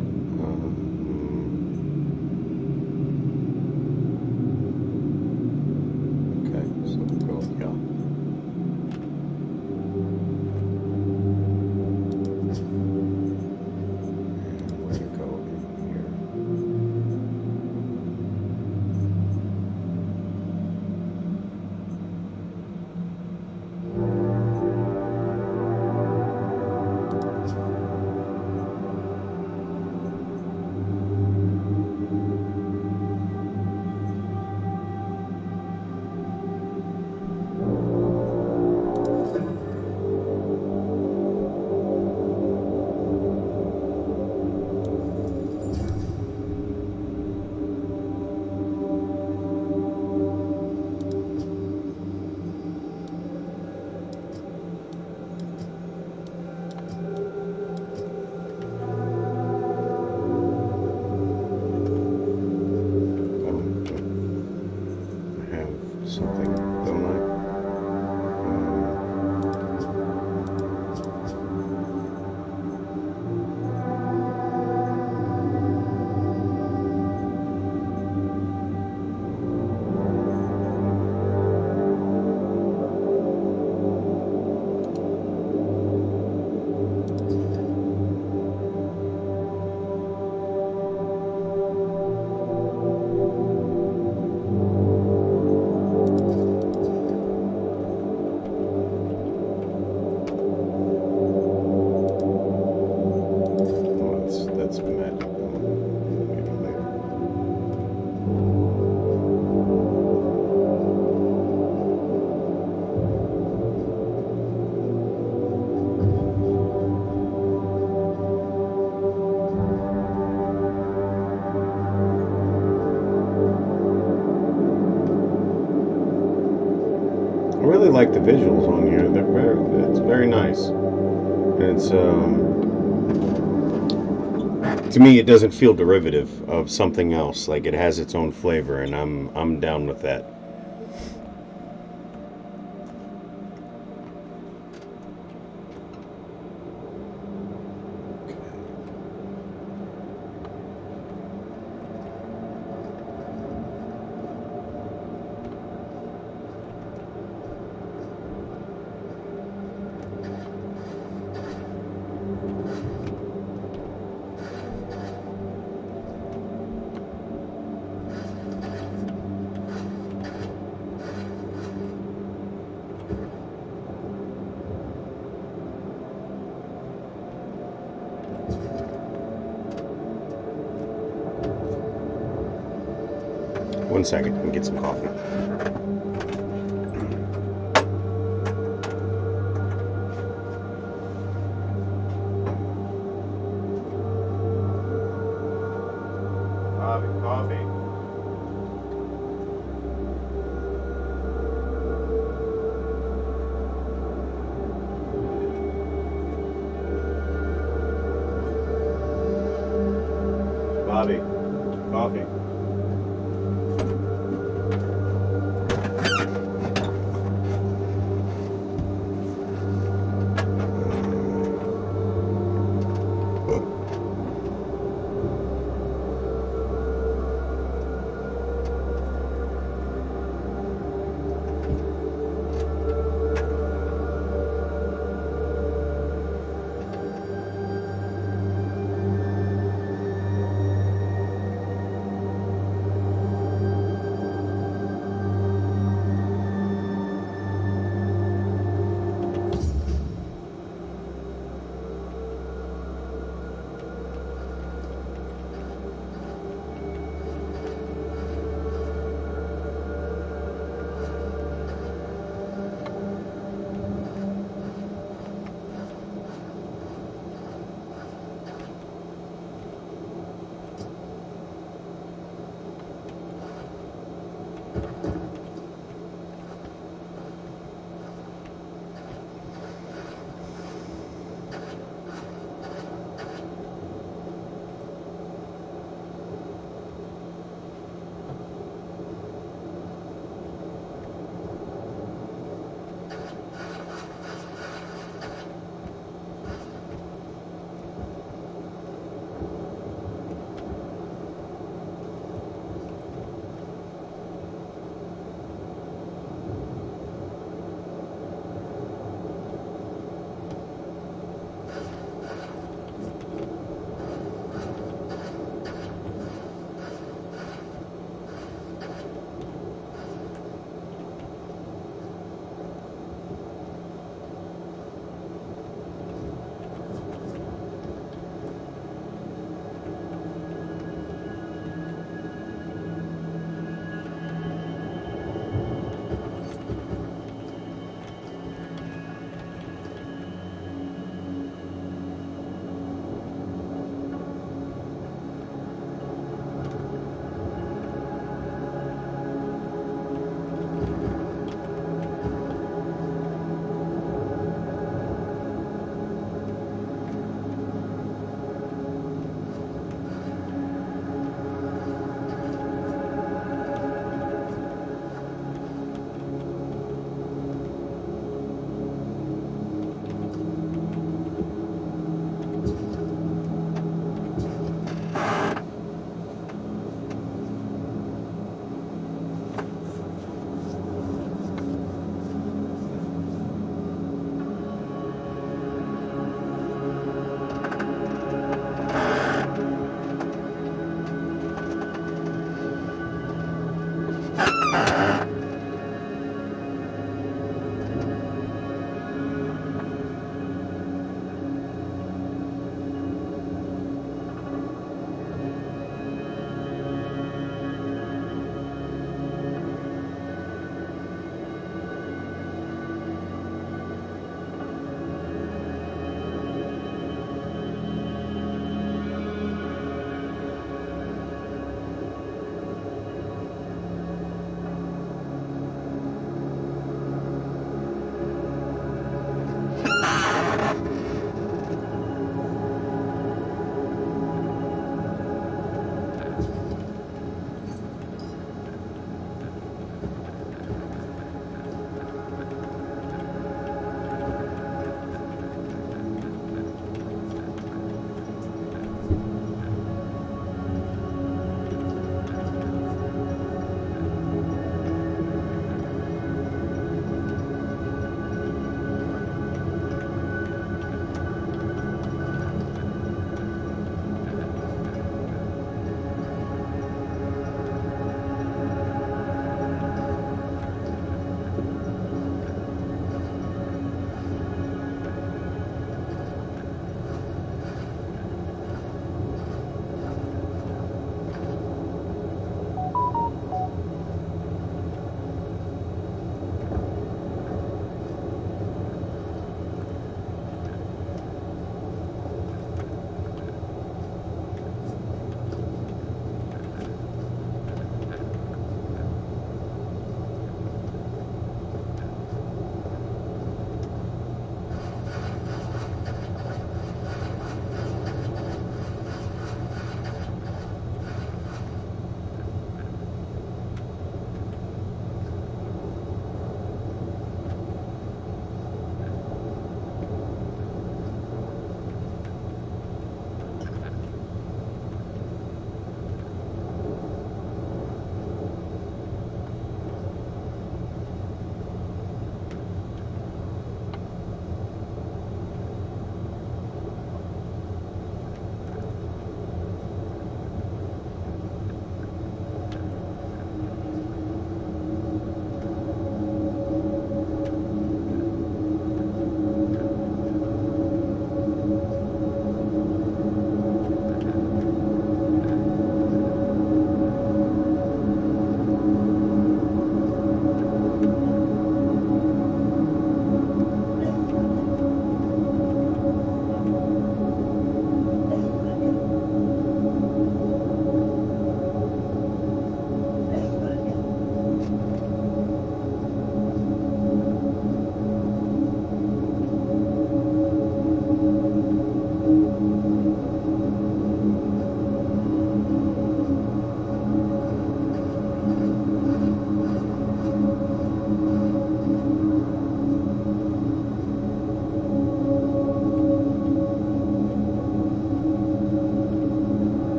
I really like the visuals on here. It's very nice. It's to me, it doesn't feel derivative of something else. Like it has its own flavor, and I'm down with that. One second, let me get some coffee. Coffee. Bobby, coffee.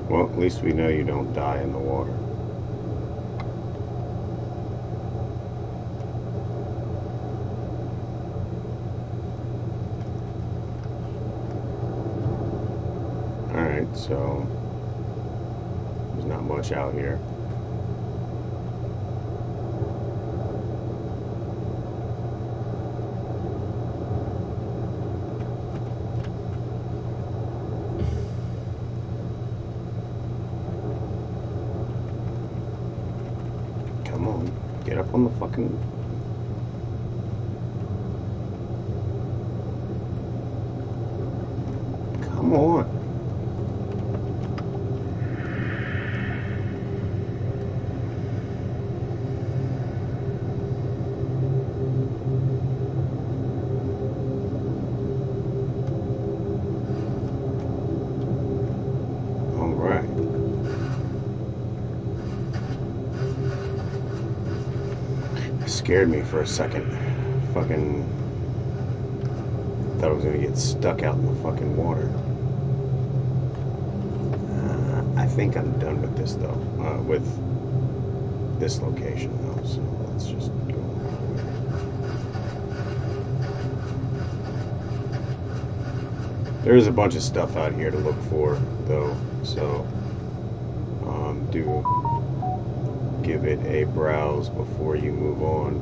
Well, at least we know you don't die in the water. Alright, so there's not much out here. Come on, get up on the fucking... Come on. Scared me for a second. Fucking thought I was gonna get stuck out in the fucking water. I think I'm done with this though. With this location though. So let's just go. There is a bunch of stuff out here to look for though. So do give it a browse before you move on.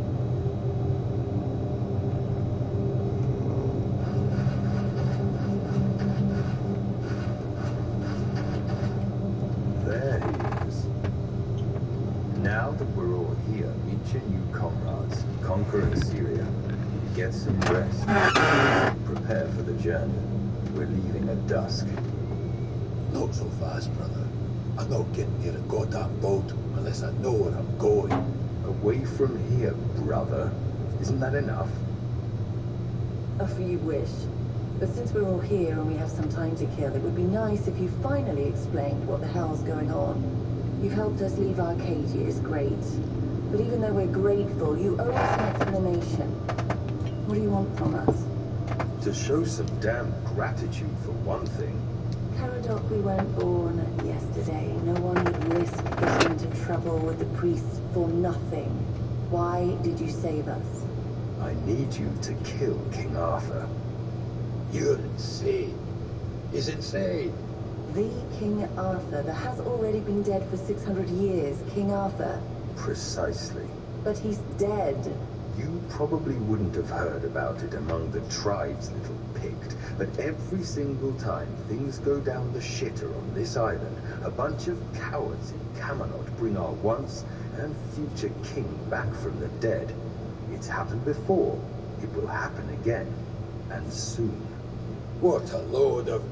There he is. Now that we're all here, meet your new comrades. Conquer Assyria. Get some rest. Prepare for the journey. We're leaving at dusk. Not so fast, brother. I'm not getting near a goddamn boat unless I know where I'm going. Away from here, brother. Isn't that enough? If you wish. But since we're all here and we have some time to kill, it would be nice if you finally explained what the hell's going on. You've helped us leave Arcadia is great. But even though we're grateful, you owe us an explanation. What do you want from us? To show some damn gratitude for one thing. Caradoc, we weren't born yesterday. No one would risk getting into trouble with the priests for nothing. Why did you save us? I need you to kill King Arthur. You're insane. He's insane. The King Arthur that has already been dead for 600 years. King Arthur. Precisely. But he's dead. You probably wouldn't have heard about it among the tribes, little Pict, but every single time things go down the shitter on this island, a bunch of cowards in Camelot bring our once and future king back from the dead. It's happened before. It will happen again. And soon. What a load of...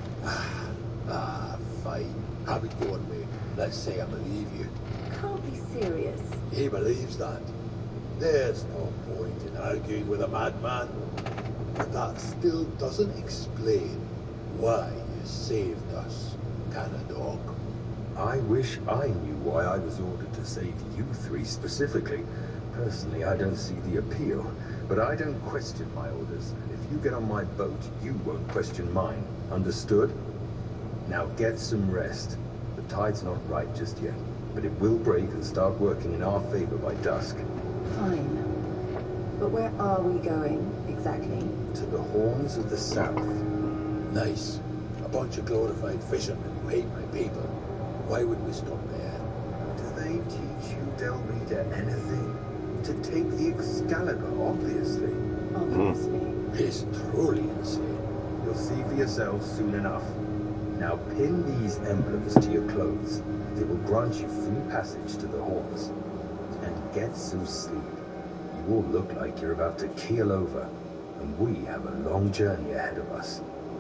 fine. Have it your way. Let's say I believe you. Can't be serious. He believes that. There's no point in arguing with a madman. But that still doesn't explain why you saved us, Caradoc. I wish I knew why I was ordered to save you three specifically. Personally, I don't see the appeal, but I don't question my orders. If you get on my boat, you won't question mine. Understood? Now get some rest. The tide's not right just yet, but it will break and start working in our favor by dusk. Fine. But where are we going, exactly? To the Horns of the South. Nice. A bunch of glorified fishermen who hate my people. Why would we stop there? Do they teach you, Del Rita, anything? To take the Excalibur, obviously. Obviously. It's truly insane. You'll see for yourselves soon enough. Now pin these emblems to your clothes. They will grant you free passage to the Horns. And get some sleep. You all look like you're about to keel over, and we have a long journey ahead of us.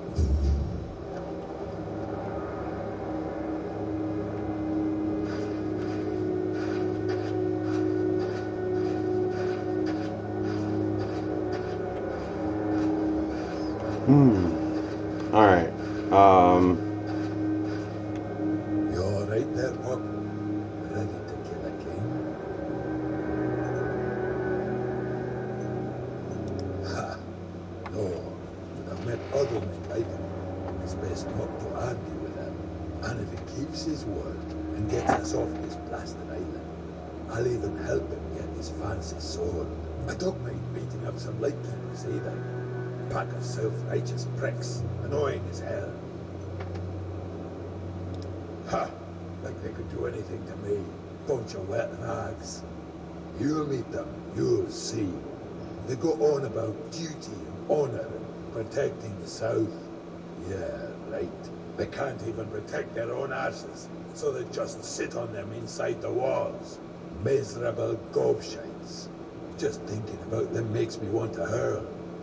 Alright. You alright there, Rob? Ready to kill a king? Ha! No, but I've met other men like him. It's best not to argue with him. And if he keeps his word and gets us off this blasted island, I'll even help him get his fancy sword. I don't mind beating up some lightkeepers either. Pack of self-righteous pricks, annoying as hell. Ha! Like they could do anything to me. Bunch of wet hags. You'll meet them, you'll see. They go on about duty and honor and protecting the South. Yeah, right. They can't even protect their own arses, so they just sit on them inside the walls. Miserable gobshites. Just thinking about them makes me want to hurl.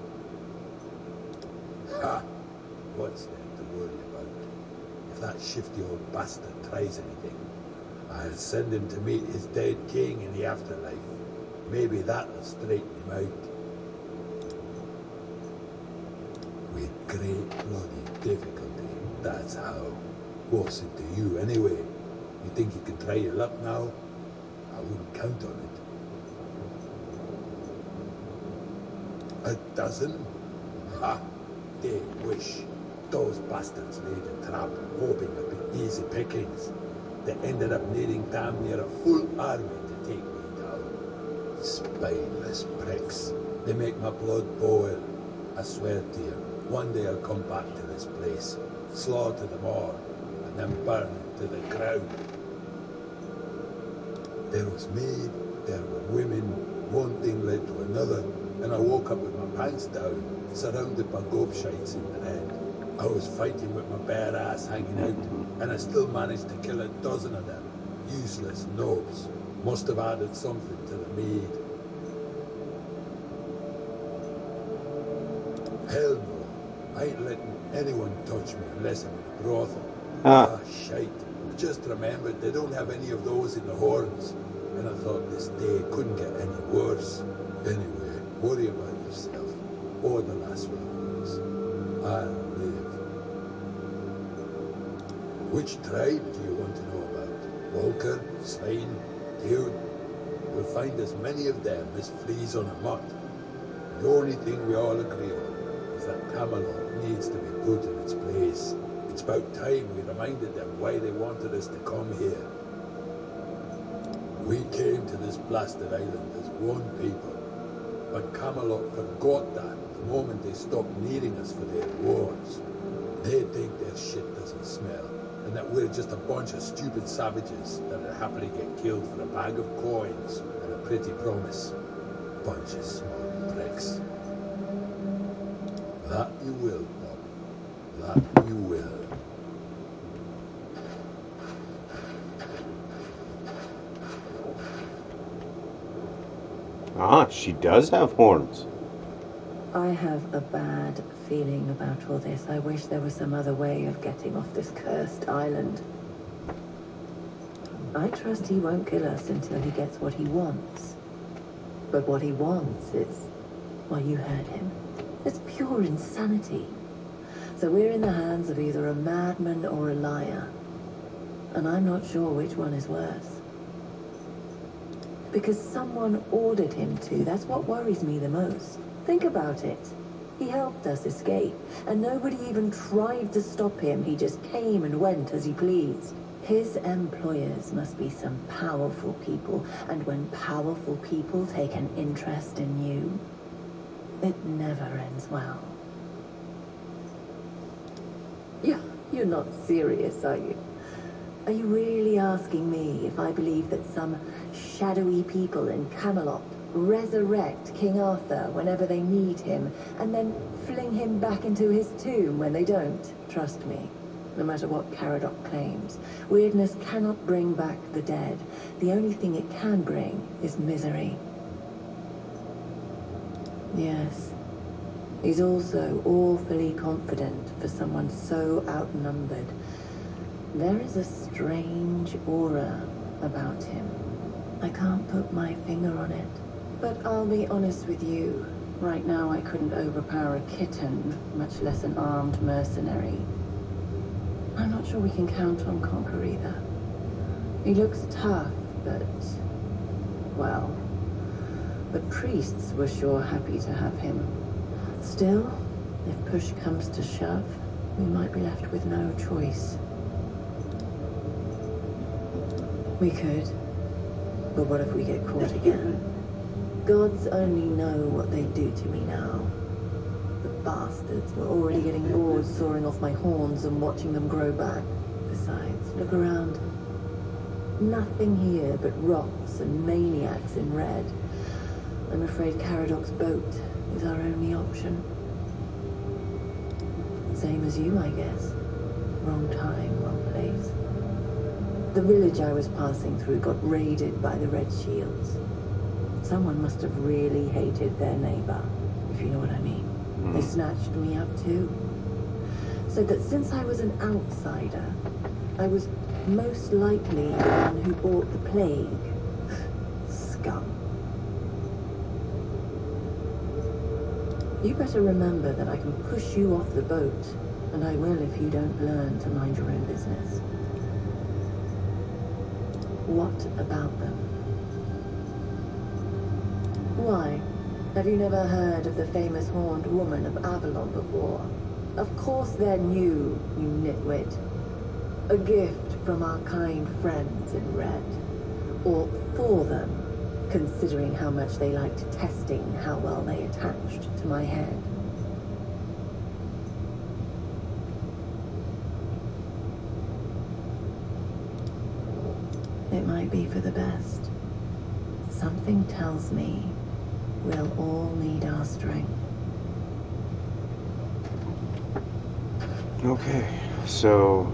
Ha! What's there to worry about? If that shifty old bastard tries anything, I'll send him to meet his dead king in the afterlife. Maybe that'll straighten him out. With great bloody difficulty, that's how. What's it to you anyway? You think you can try your luck now? I wouldn't count on it. A dozen? Ha! They wish. Those bastards laid a trap, hoping it'd be easy pickings. They ended up needing damn near a full army to take me down. Spineless pricks. They make my blood boil. I swear to you, one day I'll come back to this place, slaughter them all, and then burn them to the ground. There was me, there were women, one thing led to another, and I woke up with my pants down, surrounded by gobshites in the end. I was fighting with my bare ass hanging out, and I still managed to kill a dozen of them. Useless knobs. Must have added something to the mead. Hell no. I ain't letting anyone touch me unless I'm in a brothel. Ah, shite. I just remembered they don't have any of those in the horns, and I thought this day couldn't get any worse. Anyway, worry about yourself, or the last ones. I'll live. Which tribe do you want to know about? Walker, Svein, Dude? We'll find as many of them as fleas on a mutt. The only thing we all agree on is that Camelot needs to be put in its place. It's about time we reminded them why they wanted us to come here. We came to this blasted island as one people, but Camelot forgot that the moment they stopped needing us for their wars. They think their shit doesn't smell, and that we're just a bunch of stupid savages that would happily get killed for a bag of coins and a pretty promise. Bunch of small pricks. That you will, Bob. That you will. Ah, she does have horns. I have a bad feeling about all this. I wish there was some other way of getting off this cursed island. I trust he won't kill us until he gets what he wants. But what he wants is, well, you heard him. It's pure insanity. So we're in the hands of either a madman or a liar. And I'm not sure which one is worse. Because someone ordered him to. That's what worries me the most. Think about it. He helped us escape, and nobody even tried to stop him. He just came and went as he pleased. His employers must be some powerful people, and when powerful people take an interest in you, it never ends well. You're not serious, are you? Are you really asking me if I believe that some shadowy people in Camelot resurrect King Arthur whenever they need him, and then fling him back into his tomb when they don't? Trust me, no matter what Caradoc claims, weirdness cannot bring back the dead. The only thing it can bring is misery. Yes, he's also awfully confident for someone so outnumbered. There is a strange aura about him. I can't put my finger on it. But I'll be honest with you. Right now I couldn't overpower a kitten, much less an armed mercenary. I'm not sure we can count on Conquer either. He looks tough, but... well... the priests were sure happy to have him. Still, if push comes to shove, we might be left with no choice. We could. But what if we get caught again? Gods only know what they'd do to me now. The bastards were already getting bored sawing off my horns and watching them grow back. Besides, look around. Nothing here but rocks and maniacs in red. I'm afraid Caradoc's boat is our only option. Same as you, I guess. Wrong time, wrong place. The village I was passing through got raided by the Red Shields. Someone must have really hated their neighbor, if you know what I mean. They snatched me up too. Said that since I was an outsider, I was most likely the one who brought the plague. Scum. You better remember that I can push you off the boat, and I will if you don't learn to mind your own business. What about them? Why? Have you never heard of the famous horned woman of Avalon before? Of course they're new, you nitwit. A gift from our kind friends in red. Or for them, considering how much they liked testing how well they attached to my head. It might be for the best. Something tells me we'll all need our strength. Okay, so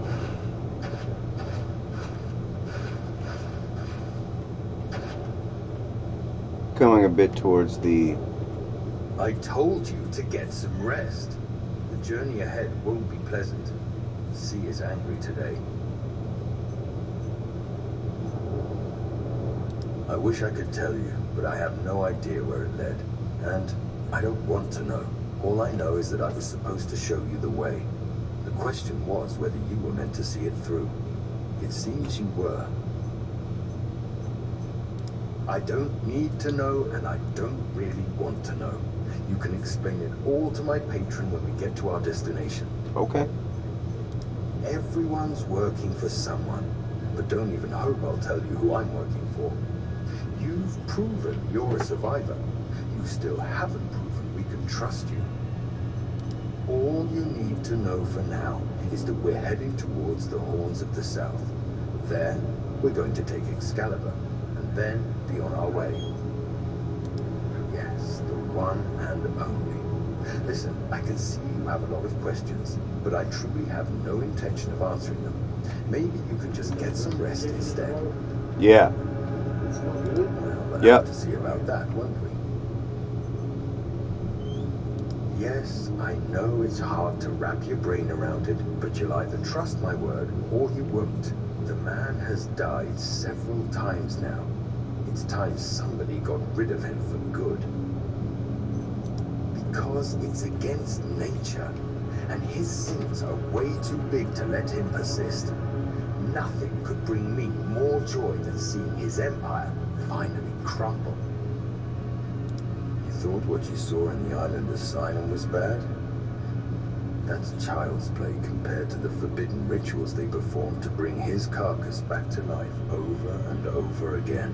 going a bit towards the... I told you to get some rest. The journey ahead won't be pleasant. The sea is angry today. I wish I could tell you, but I have no idea where it led. And I don't want to know. All I know is that I was supposed to show you the way. The question was whether you were meant to see it through. It seems you were. I don't need to know, and I don't really want to know. You can explain it all to my patron when we get to our destination. Okay. Everyone's working for someone, but don't even hope I'll tell you who I'm working for. You've proven you're a survivor. You still haven't proven we can trust you. All you need to know for now is that we're heading towards the Horns of the South. There, we're going to take Excalibur, and then be on our way. Yes, the one and only. Listen, I can see you have a lot of questions, but I truly have no intention of answering them. Maybe you could just get some rest instead. Yeah. Well, we'll have to see about that, won't we? Yes, I know it's hard to wrap your brain around it, but you'll either trust my word or you won't. The man has died several times now. It's time somebody got rid of him for good. Because it's against nature, and his sins are way too big to let him persist. Nothing could bring me more joy than seeing his empire finally crumble. You thought what you saw in the island asylum was bad? That's child's play compared to the forbidden rituals they performed to bring his carcass back to life over and over again.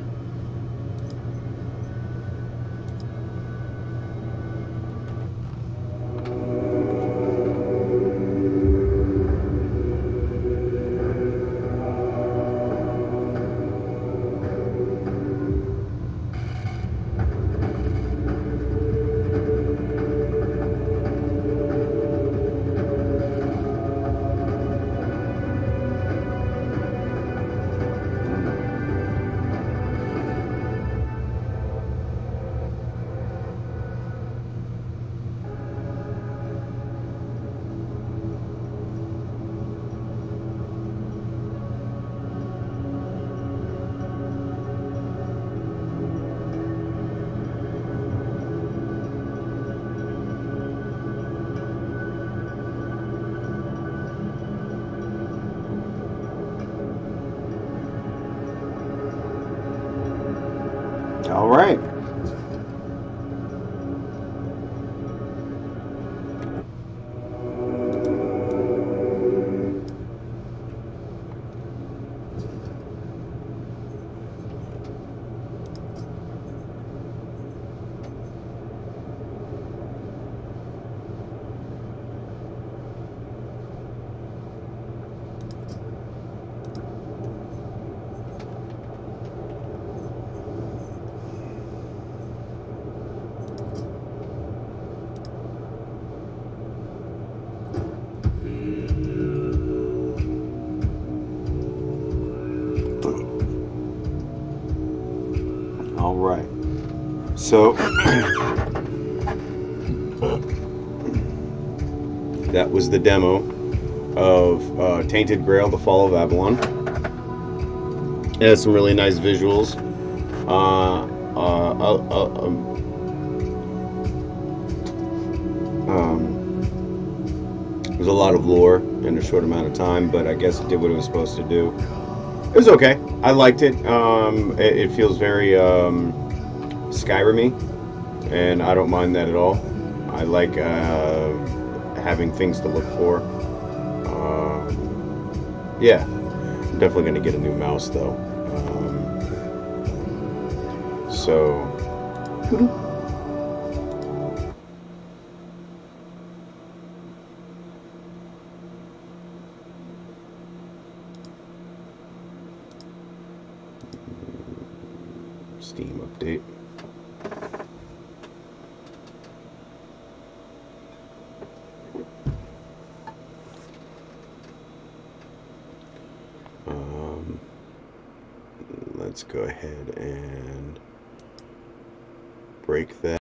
All right. So that was the demo of Tainted Grail, The Fall of Avalon. It has some really nice visuals. There's a lot of lore in a short amount of time, but I guess it did what it was supposed to do. It was okay. I liked it. It feels very Skyrim-y, and I don't mind that at all. I like having things to look for. Yeah, I'm definitely going to get a new mouse, though. Steam update. Let's go ahead and break that.